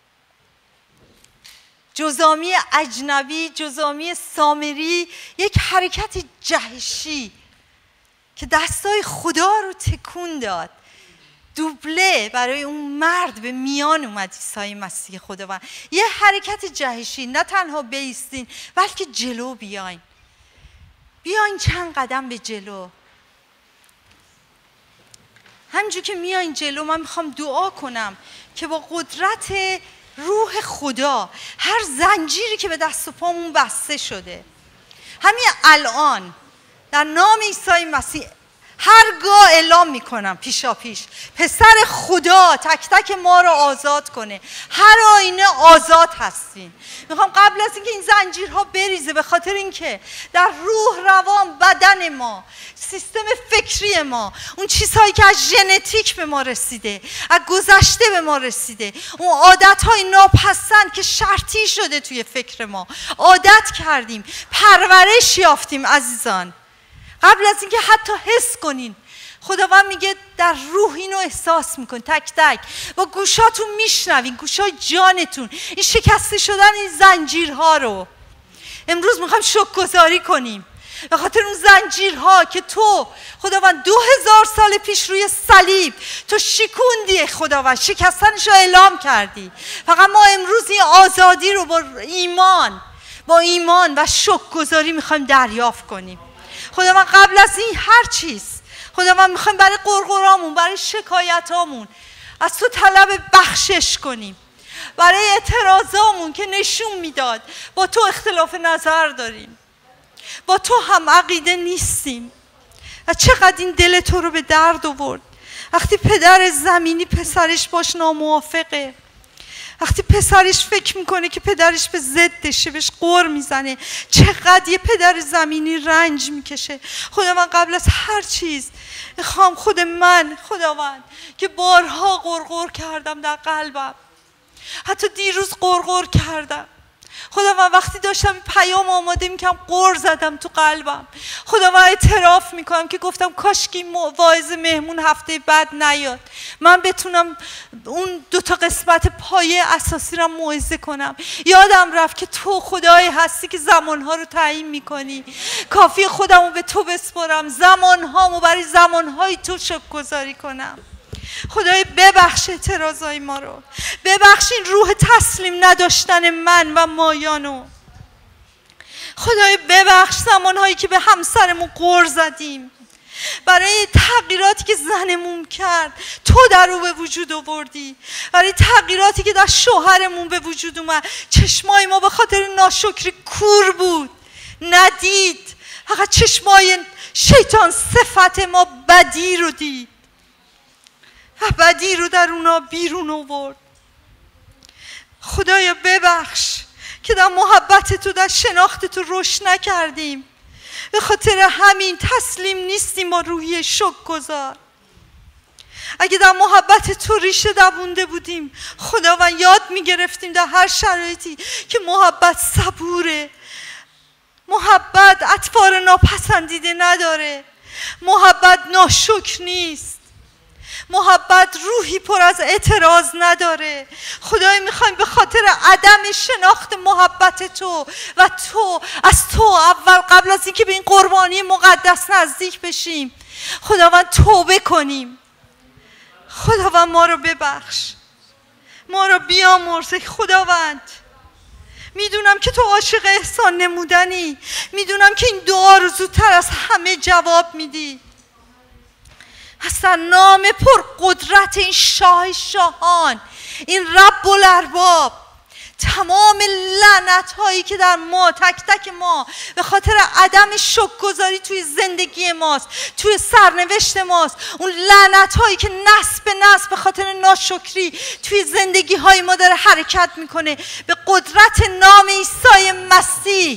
جزامی اجنبی، جزامی سامری، یک حرکت جهشی که دستای خدا رو تکون داد، دوبله برای اون مرد به میان اومد عیسی مسیح خداوند. یه حرکت جهشی، نه تنها بایستین بلکه جلو بیاین، بیاین چند قدم به جلو. همینجور که میاین جلو من میخوام دعا کنم که با قدرت روح خدا هر زنجیری که به دست و پامون بسته شده همین الان در نام عیسی مسیح هرگاه اعلام میکنم پیشا پیش پسر خدا تک تک ما رو آزاد کنه. هر آینه آزاد هستین. میخوام قبل از اینکه این زنجیرها بریزه، به خاطر اینکه در روح، روان، بدن ما، سیستم فکری ما، اون چیزهایی که از ژنتیک به ما رسیده، از گذشته به ما رسیده، اون عادتهای ناپسند که شرطی شده توی فکر ما، عادت کردیم، پرورش یافتیم عزیزان. قبل از اینکه حتی حس کنین، خداوند میگه در روح اینو احساس میکن، تک تک با گوشاتون میشنوین، گوشای جانتون، این شکسته شدن این زنجیرها رو امروز میخوایم شکرگزاری کنیم به خاطر اون زنجیرها که تو خداوند دو هزار سال پیش روی صلیب تو شکوندی، خداوند شکستنش رو اعلام کردی. فقط ما امروز این آزادی رو با ایمان با ایمان و شکرگزاری میخوایم دریافت کنیم. خداوند قبل از این هر چیز، خداوند میخوایم برای قرقرامون، برای شکایتامون از تو طلب بخشش کنیم، برای اعتراضامون که نشون میداد با تو اختلاف نظر داریم، با تو هم عقیده نیستیم و چقدر این دل تو رو به درد آورد وقتی پدر زمینی پسرش باش ناموافقه، وقتی پسرش فکر میکنه که پدرش به ضدشه، بهش غر میزنه، چقدر یه پدر زمینی رنج میکشه. خداوند قبل از هر چیز میخوام خود من خداوند که بارها غرغر کردم در قلبم، حتی دیروز غرغر کردم خداوند، وقتی داشتم این پیام آماده میکنم غر زدم تو قلبم. خداوند اعتراف میکنم که گفتم کاش که این واعظ مهمون هفته بعد نیاد، من بتونم اون دوتا قسمت پایه اساسی رو موعظه کنم. یادم رفت که تو خدایی هستی که زمانها رو تعیین میکنی، کافی خودم رو به تو بسپارم، زمانهامو برای زمانهای تو شکرگزاری کنم. خدای ببخش اعتراضای ما رو، ببخش این روح تسلیم نداشتن من و مایانو. خدای ببخش زمانهایی که به همسرمون غر زدیم، برای تغییراتی که زنمون کرد تو در او به وجود آوردی، برای تغییراتی که در شوهرمون به وجود اومد چشمای ما به خاطر ناشکری کور بود، ندید، فقط چشمای شیطان صفت ما بدی رو دید و بدی رو در اونا بیرون آورد. خدایا ببخش که در محبت تو، در شناخت تو رشد نکردیم، به خاطر همین تسلیم نیستیم با روحیه شکرگزار. اگه در محبت تو ریشه دوونده بودیم خداوند یاد میگرفتیم در هر شرایطی که محبت صبوره، محبت اطفار ناپسندیده نداره، محبت ناشکر نیست، محبت روحی پر از اعتراض نداره. خدای میخوایم به خاطر عدم شناخت محبت تو و تو از تو اول قبل از اینکه به این قربانی مقدس نزدیک بشیم خداوند توبه کنیم. خداوند ما رو ببخش، ما رو بیامرز. خداوند میدونم که تو عاشق احسان نمودنی، میدونم که این دعا رو زودتر از همه جواب میدی. اصلا نام پر قدرت این شاه شاهان، این رب الارباب، تمام لعنت هایی که در ما تک تک ما به خاطر عدم شکرگزاری توی زندگی ماست، توی سرنوشت ماست، اون لعنت هایی که نسل به نسل به خاطر ناشکری توی زندگی های ما داره حرکت میکنه، به قدرت نام عیسی مسیح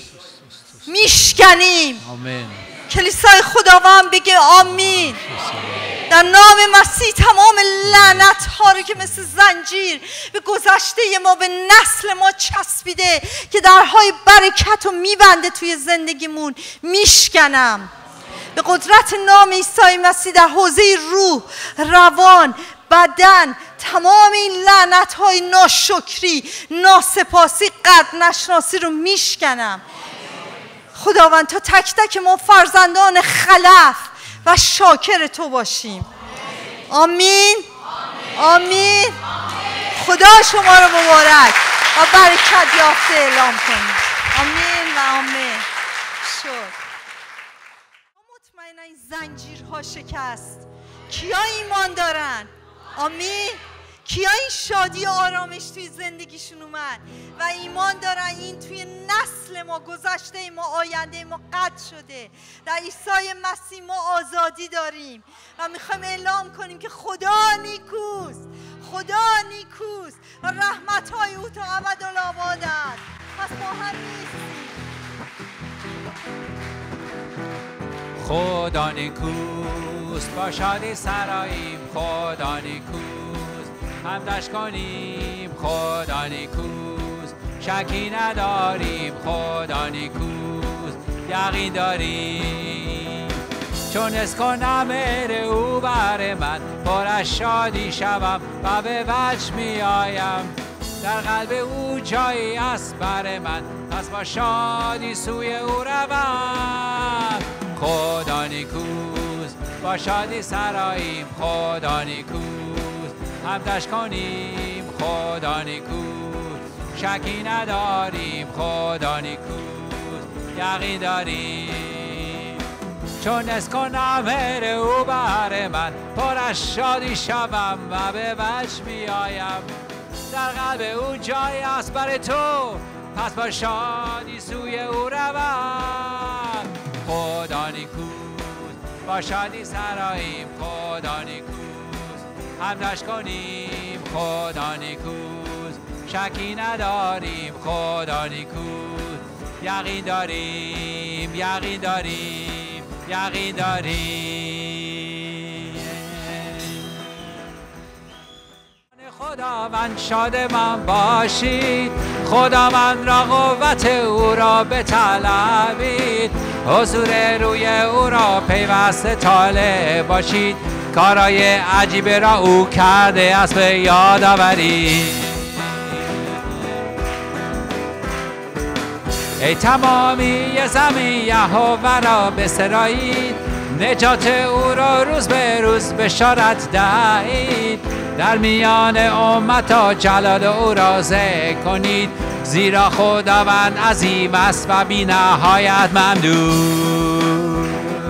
میشکنیم. آمین. کلیسای خداوند بگه آمین. در نام مسیح تمام لعنت ها رو که مثل زنجیر به گذشته ما، به نسل ما چسبیده که درهای برکت رو میبنده توی زندگیمون، میشکنم. به قدرت نام عیسی مسیح در حوزه روح، روان، بدن، تمام این لعنت های ناشکری، ناسپاسی، قدر نشناسی رو میشکنم. خداوند تا تک تک ما فرزندان خلف و شاکر تو باشیم. آمین آمین. خدا شما رو مبارک و برکت یافته اعلام کنید. آمین و آمین. شد مطمئنا این زنجیرها شکست. کیا ایمان دارن؟ آمین. کیا این شادی و آرامش توی زندگیشون اومد و ایمان دارن این توی نسل ما، گذشته ما، آینده ما قطع شده. در عیسی مسیح ما آزادی داریم و میخوایم اعلام کنیم که خدا نیکوست، خدا نیکوست و رحمت‌های او تا ابدالآباد است. پس ما هم نیستیم. خدا نیکوست، با شادی سراییم. خدا نیکوست، حمدش کنیم. خدا نیکوست، شکی نداریم. خدا نیکوست، یقین داریم. چون از کنم مهر او بر من، پر از شادی شوم و به وجه می آیم. در قلب او جایی است بر من، پس با شادی سوی او روم. خدا نیکوست، با شادی سراییم. خدا نیکوست، حمدش کنیم. خدا نیکوست، شکی نداریم. خدا نیکوست، یقین داریم. چون از کنم مهر او بر من، پر از شادی شوم و به وجه می آیم. در قلب او جای است بر تو، پس با شادی سوی او روم. خدا نیکوست، با شادی سراییم. خدا نیکوست، حمدش کنیم. خدا نیکوست، شکی نداریم. خدا نیکوست، یقین داریم. یقین داریم. یقین داریم. خداوند شادمان باشید، خداوند را قوت او را بطلبید. حضور روی او را پیوسته طالع باشید. کارای عجیب را او کرده است به یاد آورید. ای تمامی زمین یهوه را بسرایید. نجات او را روز به روز بشارت دهید. در میان امتا جلال او را ذکر کنید. زیرا خداوند عظیم است و بی نهایت ممدود.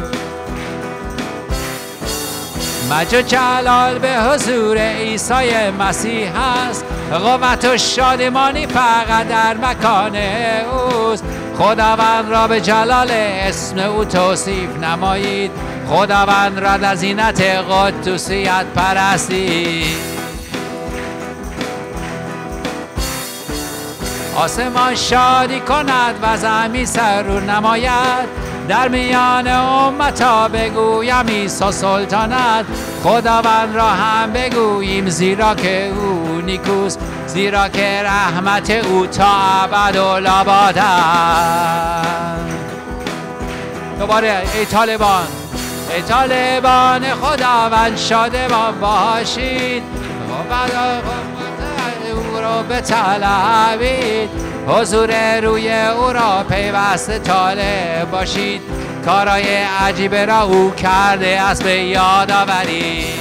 مجد و جلال به حضور عیسی مسیح است. قوت و شادمانی فقط در مکان اوست. خداوند را به جلال اسم او توصیف نمایید. خداوند را در زینت قدوسیت پرستید. آسمان شادی کند و زمین سرور نماید، در میان امتا بگویم عیسی سلطانت. خداوند را هم بگوییم زیرا که او نیکوست، زیرا که رحمت او تا ابدالآباد است. دوباره ای طالبان، ای طالبان خداوند شادمان باشید، او را بطلبید، حضور روی او را پیوسته طالب باشید، کارای عجیب را او کرده است به یاد آورید.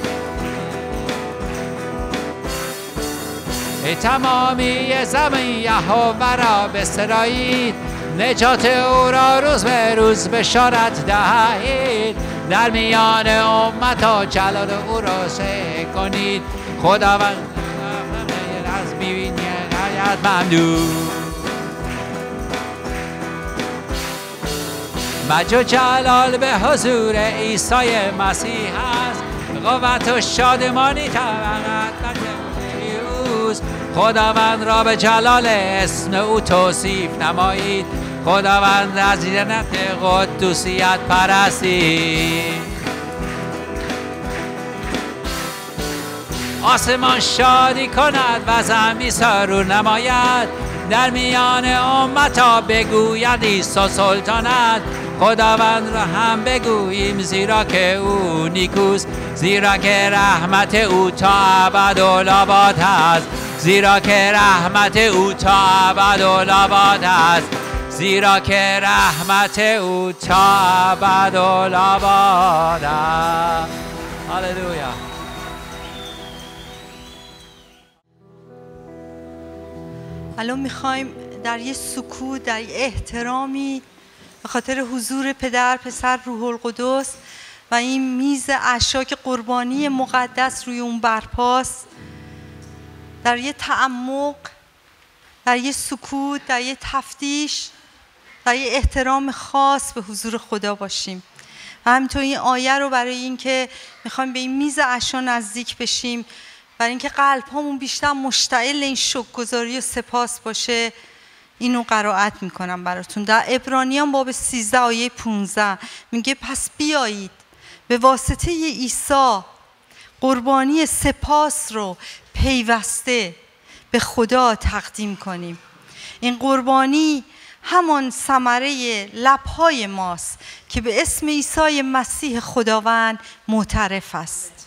ای تمامی زمین یهوه را بسترایید، نجات او را روز به روز بشارت دهید، در میان امتا جلال او را شکر کنید. خداوند از میبینی غایت ممنون. مجد و جلال به حضور عیسی مسیح است، قوت و شادمانی طبقت بر اوست. خداوند را به جلال اسم او توصیف نمایید، خداوند از جنت قدوسیت پرستید. آسمان شادی کند و زمین سرور نماید، در میان امتا بگوید عیسی سلطانت. خداوند را هم بگوییم زیرا که او نیکوست، زیرا که رحمت او تا ابدالآباد است، زیرا که رحمت او تا ابدالآباد است، زیرا که رحمت او تا ابدالآباد است. هللویا. الان میخوایم در یه سکوت، در یه احترامی به خاطر حضور پدر، پسر، روح القدس و این میز عشاک قربانی مقدس روی اون برپاست، در یه تعمق، در یه سکوت، در یه تفتیش، در یه احترام خاص به حضور خدا باشیم. و همینطور این آیه رو برای این که میخوایم به این میز عشا نزدیک بشیم، برای اینکه قلب هامون بیشتر مشتعل این شکرگزاری و سپاس باشه، اینو قرائت میکنم براتون. در عبرانیان باب سیزده آیه پانزده میگه پس بیایید به واسطه عیسی قربانی سپاس رو پیوسته به خدا تقدیم کنیم. این قربانی همان ثمره لب‌های ماست که به اسم عیسی مسیح خداوند معترف است.